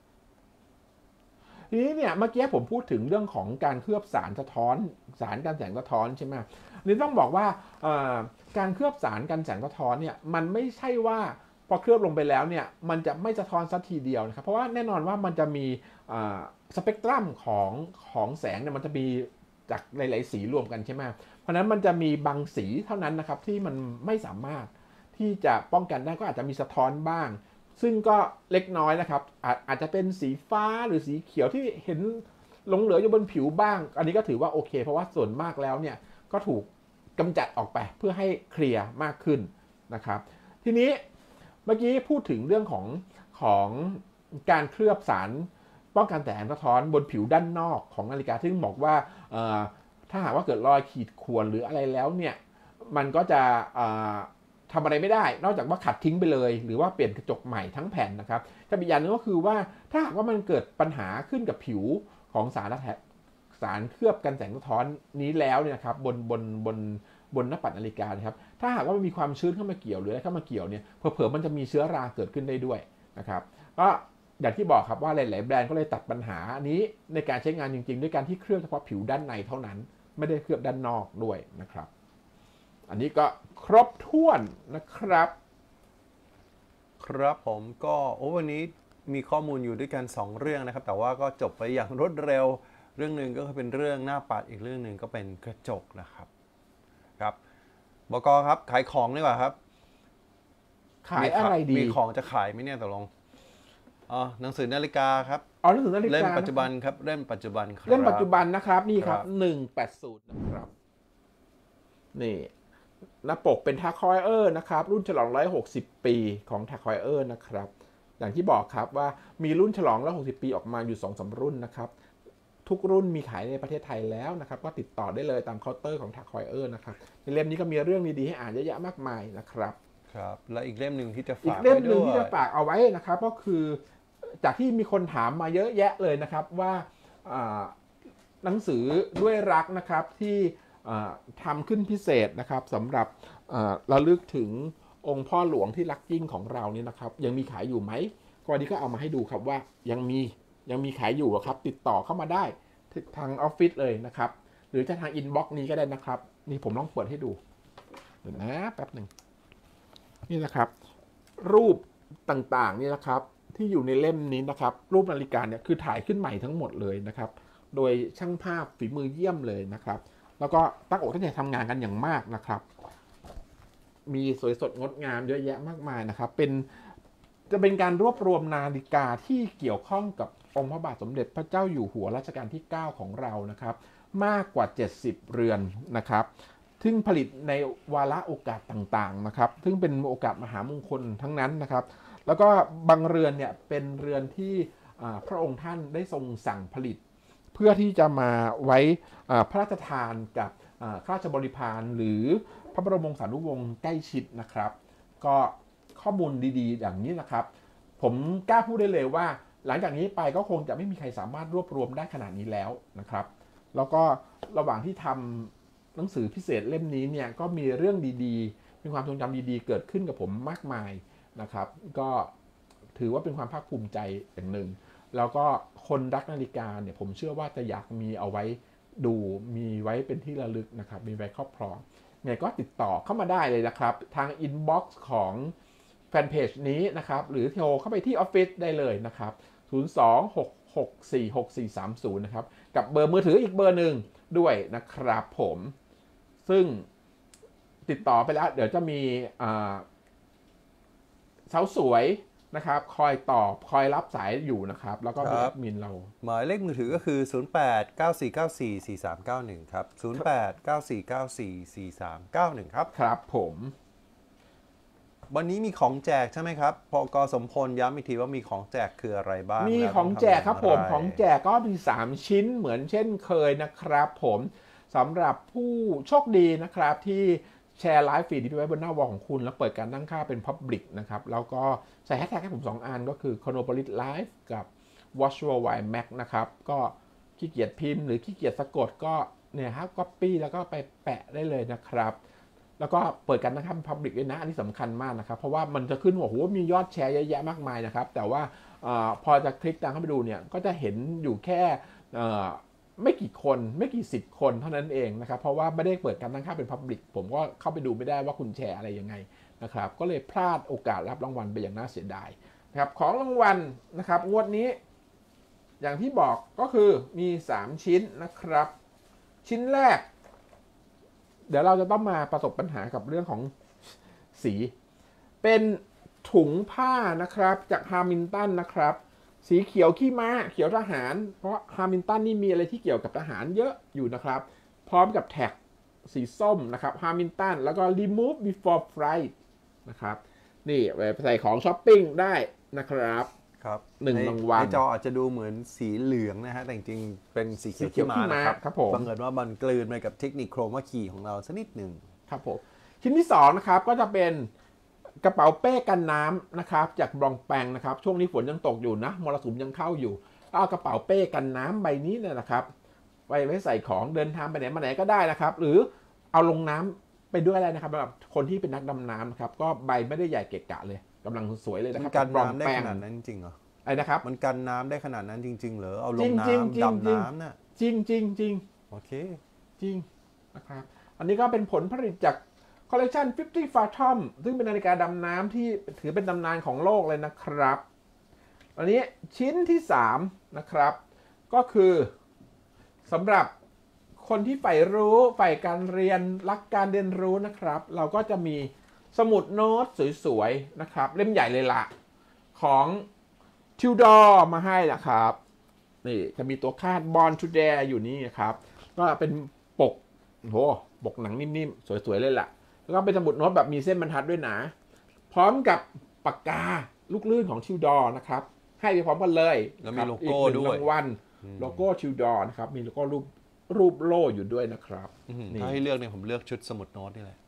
ทีนี้เนี่ยเมื่อกี้ผมพูดถึงเรื่องของการเคลือบสารสะท้อนสารกันแสงสะท้อนใช่ไหมนี่ต้องบอกว่าการเคลือบสารกันแสงสะท้อนเนี่ยมันไม่ใช่ว่าพอเคลือบลงไปแล้วเนี่ยมันจะไม่สะท้อนสักทีเดียวนะครับเพราะว่าแน่นอนว่ามันจะมีสเปกตรัมของของแสงเนี่ยมันจะมีจากหลายๆสีรวมกันใช่ไหมเพราะนั้นมันจะมีบางสีเท่านั้นนะครับที่มันไม่สามารถที่จะป้องกันได้ก็อาจจะมีสะท้อนบ้างซึ่งก็เล็กน้อยนะครับอาจอาจจะเป็นสีฟ้าหรือสีเขียวที่เห็นหลงเหลืออยู่บนผิวบ้างอันนี้ก็ถือว่าโอเคเพราะว่าส่วนมากแล้วเนี่ยก็ถูกกำจัดออกไปเพื่อให้เคลียร์มากขึ้นนะครับทีนี้เมื่อกี้พูดถึงเรื่องของของการเคลือบสารป้องกันแสงสะท้อนบนผิวด้านนอกของนาฬิกาซึ่งบอกว่าถ้าหากว่าเกิดรอยขีดข่วนหรืออะไรแล้วเนี่ยมันก็จะทำอะไรไม่ได้นอกจากว่าขัดทิ้งไปเลยหรือว่าเปลี่ยนกระจกใหม่ทั้งแผ่นนะครับกับอีกอย่างนึงก็คือว่าถ้าหากว่ามันเกิดปัญหาขึ้นกับผิวของสารสารเคลือบกันแสงสะท้อนนี้แล้วเนี่ยนะครับบนบนบนบนหน้าปัดนาฬิกานะครับถ้าหากว่ามันมีความชื้นเข้ามาเกี่ยวหรืออะไรเข้ามาเกี่ยวเนี่ยเผลอๆมันจะมีเชื้อราเกิดขึ้นได้ด้วยนะครับก็อย่างที่บอกครับว่าหลายๆแบรนด์ก็เลยตัดปัญหานี้ในการใช้งานจริงๆด้วยการที่เคลือบเฉพาะผิวด้านในเท่านั้นไม่ได้เคลือบด้านนอกด้วยนะครับอันนี้ก็ครบถ้วนนะครับครับผมก็โอ้วันนี้มีข้อมูลอยู่ด้วยกันสองเรื่องนะครับแต่ว่าก็จบไปอย่างรวดเร็วเรื่องหนึ่งก็เป็นเรื่องหน้าปัดอีกเรื่องหนึ่งก็เป็นกระจกนะครับครับบก.ครับขายของดีกว่าครับขายอะไรดีมีของจะขายไหมเนี่ยตกลงอ๋อหนังสือนาฬิกาครับอ๋อหนังสือนาฬิกาเล่มปัจจุบันครับเล่มปัจจุบันครับเล่มปัจจุบันนะครับนี่ครับหนึ่งแปดศูนย์นะครับนี่หน้าปกเป็น Tag Heuer นะครับรุ่นฉลองหนึ่งร้อยหกสิบปีของ Tag Heuer นะครับอย่างที่บอกครับว่ามีรุ่นฉลองหนึ่งร้อยหกสิบปีออกมาอยู่ สองสาม รุ่นนะครับทุกรุ่นมีขายในประเทศไทยแล้วนะครับก็ติดต่อได้เลยตามเคาน์เตอร์ของ Tag Heuer นะครับในเล่มนี้ก็มีเรื่องดีๆให้อ่านเยอะแยะมากมายนะครับครับและอีกเล่มหนึ่งที่จะฝากอีกเล่มหนึ่งที่จะฝากเอาไว้นะครับก็คือจากที่มีคนถามมาเยอะแยะเลยนะครับว่าหนังสือด้วยรักนะครับที่ทำขึ้นพิเศษนะครับสำหรับระลึกถึงองค์พ่อหลวงที่รักยิ่งของเรานี่นะครับยังมีขายอยู่ไหมก็วันนี้ก็เอามาให้ดูครับว่ายังมียังมีขายอยู่ครับติดต่อเข้ามาได้ทางออฟฟิศเลยนะครับหรือจะทางอินบ็อกซ์นี้ก็ได้นะครับนี่ผมลองเปิดให้ดูเดี๋ยวนะแป๊บหนึ่งนี่นะครับรูปต่างๆนี่นะครับที่อยู่ในเล่มนี้นะครับรูปนาฬิกาเนี่ยคือถ่ายขึ้นใหม่ทั้งหมดเลยนะครับโดยช่างภาพฝีมือเยี่ยมเลยนะครับแล้วก็ตั้งอกตั้งใจทำงานกันอย่างมากนะครับมีสวยสดงดงามเยอะแยะมากมายนะครับเป็นจะเป็นการรวบรวมนาฬิกาที่เกี่ยวข้องกับองค์พระบาทสมเด็จพระเจ้าอยู่หัวรัชกาลที่เก้าของเรานะครับมากกว่าเจ็ดสิบเรือนนะครับซึ่งผลิตในวาระโอกาสต่างๆนะครับซึ่งเป็นโอกาสมหามงคลทั้งนั้นนะครับแล้วก็บางเรือนเนี่ยเป็นเรือนที่พระองค์ท่านได้ทรงสั่งผลิตเพื่อที่จะมาไว้พระราชทานกับข้าราชบริพารหรือพระบรมวงศานุวงศ์ใกล้ชิดนะครับก็ข้อมูลดีๆอย่างนี้นะครับผมกล้าพูดได้เลยว่าหลังจากนี้ไปก็คงจะไม่มีใครสามารถรวบรวมได้ขนาดนี้แล้วนะครับแล้วก็ระหว่างที่ทำหนังสือพิเศษเล่มนี้เนี่ยก็มีเรื่องดีๆมีความทรงจำดีๆเกิดขึ้นกับผมมากมายนะครับก็ถือว่าเป็นความภาคภูมิใจอย่างหนึ่งแล้วก็คนรักนาฬิกาเนี่ยผมเชื่อว่าจะอยากมีเอาไว้ดูมีไว้เป็นที่ระลึกนะครับมีไว้ครอบครองไงก็ติดต่อเข้ามาได้เลยนะครับทางอินบ็อกซ์ของแฟนเพจนี้นะครับหรือโทรเข้าไปที่ออฟฟิศได้เลยนะครับศูนย์ สอง หก หก สี่ หก สี่ สาม ศูนย์นะครับกับเบอร์มือถืออีกเบอร์หนึ่งด้วยนะครับผมซึ่งติดต่อไปแล้วเดี๋ยวจะมีสาวสวยนะครับคอยตอบคอยรับสายอยู่นะครับแล้วก็มีแอดมินเราหมายเลขมือถือก็คือศูนย์ แปด เก้า สี่ เก้า สี่ สี่ สาม เก้า หนึ่งครับศูนย์ แปด เก้า สี่ เก้า สี่ สี่ สาม เก้า หนึ่งครับครับผมวันนี้มีของแจกใช่ไหมครับพอกสมพลย้ำอีกทีว่ามีของแจกคืออะไรบ้างมีของแจกครับผมของแจกก็มีสามชิ้นเหมือนเช่นเคยนะครับผมสำหรับผู้โชคดีนะครับที่แชร์ไลฟ์ฟีดที่ไว้บนหน้าวอลของคุณแล้วเปิดการตั้งค่าเป็น Public นะครับแล้วก็ใส่แฮชแท็กให้ผมสองอันก็คือ Chronopolis Live กับ Watch Worldwide Mac นะครับก็ขี้เกียจพิมพ์หรือขี้เกียจสะกดก็เนี่ยครับ Copy แล้วก็ไปแปะได้เลยนะครับแล้วก็เปิดการตั้งค่าเป็น Public ด้วยนะอันนี้สำคัญมากนะครับเพราะว่ามันจะขึ้นว่าโหมียอดแชร์เยอะแยะมากมายนะครับแต่ว่าพอจะคลิกตามเข้าไปดูเนี่ยก็จะเห็นอยู่แค่ไม่กี่คนไม่กี่สิบคนเท่านั้นเองนะครับเพราะว่าไม่ได้เปิดการตั้งค่าเป็น Public ผมก็เข้าไปดูไม่ได้ว่าคุณแชร์อะไรยังไงนะครับก็เลยพลาดโอกาสรับรางวัลไปอย่างน่าเสียดายนะครับของรางวัลนะครับงวดนี้อย่างที่บอกก็คือมีสามชิ้นนะครับชิ้นแรกเดี๋ยวเราจะต้องมาประสบปัญหากับเรื่องของสีเป็นถุงผ้านะครับจากฮามิลตันนะครับสีเขียวขี้ม้าเขียวทหารเพราะฮามิลตันนี่มีอะไรที่เกี่ยวกับทหารเยอะอยู่นะครับพร้อมกับแท็กสีส้มนะครับฮามิลตันแล้วก็ remove before flight นะครับนี่ไปใส่ของช้อปปิ้งได้นะครับครับหนึ่งรางวัลในจออาจจะดูเหมือนสีเหลืองนะฮะแต่จริงๆเป็นสีเขียวขี้ม้านะครับบังเอิญว่ามันกลืนไปกับเทคนิคโครมาคีของเราสักนิดหนึ่งครับผมชิ้นที่สองนะครับก็จะเป็นกระเป๋าเป้กันน้ำนะครับจากบลองแปงนะครับช่วงนี้ฝนยังตกอยู่นะมรสุมยังเข้าอยู่เอากระเป๋าเป้กันน้ำใบนี้เนี่ยนะครับไว้ไว้ใส่ของเดินทางไปไหนมาไหนก็ได้นะครับหรือเอาลงน้ำไปด้วยอะไรนะครับสำหรับคนที่เป็นนักดำน้ำนะครับก็ใบไม่ได้ใหญ่เกะกะเลยกำลังสวยเลยนะครับกันน้ำได้ขนาดนั้นจริงเหรอไอ้นะครับมันกันน้ำได้ขนาดนั้นจริงๆเหรอเอาลงน้ำดำน้ำน่ะจริงจริงจริงโอเคจริงนะครับอันนี้ก็เป็นผลผลิตจากคอลเลคชันห้าสิบ Fathom ซึ่งเป็นนาฬิกาดำน้ำที่ถือเป็นตำนานของโลกเลยนะครับอันนี้ชิ้นที่สามนะครับก็คือสำหรับคนที่ใฝ่รู้ใฝ่การเรียนรักการเรียนรู้นะครับเราก็จะมีสมุดโน้ตสวยๆนะครับเล่มใหญ่เลยละของทิวดอร์มาให้นะครับนี่จะมีตัวคาด Born to Dare อยู่นี่นะครับก็เป็นปกโหปกหนังนิ่มๆสวยๆเลยล่ะแล้วก็เป็นสมุดโน้ตแบบมีเส้นบรรทัดด้วยนะพร้อมกับปากกาลูกลื่นของทิวดอร์นะครับให้ไปพร้อมกันเลยแล้วมีโลโก้ด้วยรางวัลโลโก้ทิวดอร์นะครับมีโลโก้รูปรูปโล่อยู่ด้วยนะครับถ้าให้เลือกเนี่ยผมเลือกชุดสมุดโน้ตนี่แหละ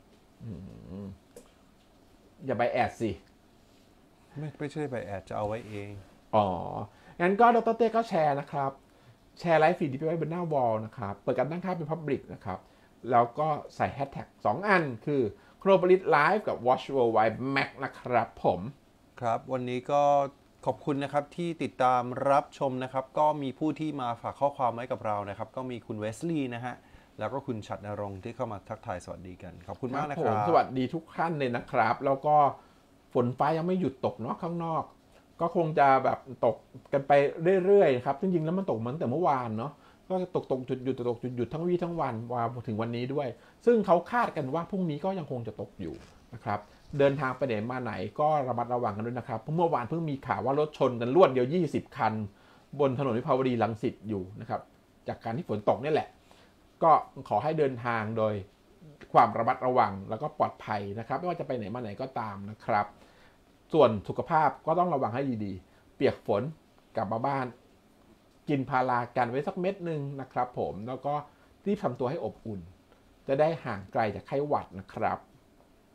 อย่าไปแอดสิไม่ไม่ใช่ไปแอดจะเอาไว้เองอ๋องั้นก็ดร.เต้ก็แชร์นะครับแชร์ไลฟ์ฟีดที่ไว้บนหน้าวอลนะครับเปิดการตั้งค่าเป็น Public นะครับแล้วก็ใส่แฮชแท็กสองอันคือ Chronopolis Live กับ Watch Worldwide Mac นะครับผมครับวันนี้ก็ขอบคุณนะครับที่ติดตามรับชมนะครับก็มีผู้ที่มาฝากข้อความไว้กับเรานะครับก็มีคุณเวสลีย์นะฮะแล้วก็คุณฉัตรณรงค์ที่เข้ามาทักทายสวัสดีกันขอบคุณมากนะครับสวัสดีทุกท่านเลยนะครับแล้วก็ฝนฟ้ายังไม่หยุดตกเนาะข้างนอกก็คงจะแบบตกกันไปเรื่อยๆครับจริงๆแล้วมันตกเหมือนแต่เมื่อวานเนาะก็ตกตกจุดหยุดตกจุดหยุดทั้งวี่ทั้งวันว่าถึงวันนี้ด้วยซึ่งเขาคาดกันว่าพรุ่งนี้ก็ยังคงจะตกอยู่นะครับเดินทางไปไหนมาไหนก็ระมัดระวังกันด้วยนะครับเพราะเมื่อวานเพิ่งมีข่าวว่ารถชนกันรวดเดียวยี่สิบคันบนถนนวิภาวดีรังสิตอยู่นะครับจากการที่ฝนตกนี่แหละก็ขอให้เดินทางโดยความระมัดระวังแล้วก็ปลอดภัยนะครับไม่ว่าจะไปไหนมาไหนก็ตามนะครับส่วนสุขภาพก็ต้องระวังให้ดีๆเปียกฝนกลับมาบ้านกินพารากันไว้สักเม็ดนึงนะครับผมแล้วก็รีบทำตัวให้อบอุ่นจะได้ห่างไกลจากไข้หวัดนะครับ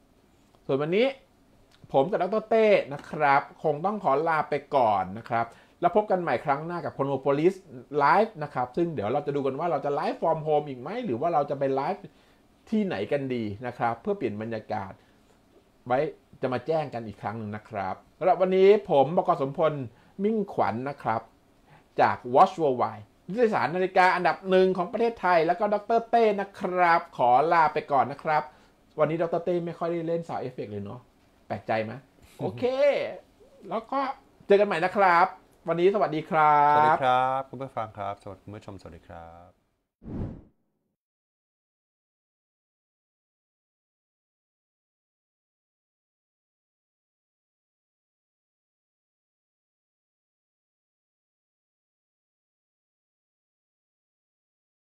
ส่วนวันนี้ผมกับดร.เต้นะครับคงต้องขอลาไปก่อนนะครับแล้วพบกันใหม่ครั้งหน้ากับ Chronopolis Live นะครับซึ่งเดี๋ยวเราจะดูกันว่าเราจะไลฟ์ from home อีกไหมหรือว่าเราจะไปไลฟ์ที่ไหนกันดีนะครับเพื่อเปลี่ยนบรรยากาศไว้จะมาแจ้งกันอีกครั้งหนึ่งนะครับสำหรับวันนี้ผมบก.สมพลมิ่งขวัญ นะครับจาก Watch Worldwide นิตยสารนาฬิกาอันดับหนึ่งของประเทศไทยแล้วก็ดรเต้นะครับขอลาไปก่อนนะครับวันนี้ดรเต้ไม่ค่อยได้เล่นซาวด์เอฟเฟกต์เลยเนาะแปลกใจไหม โอเคแล้วก็เจอกันใหม่นะครับวันนี้สวัสดีครับสวัสดีครับคุณผู้ฟังครับสวัสดีคุณผู้ชมสวัสดีครับ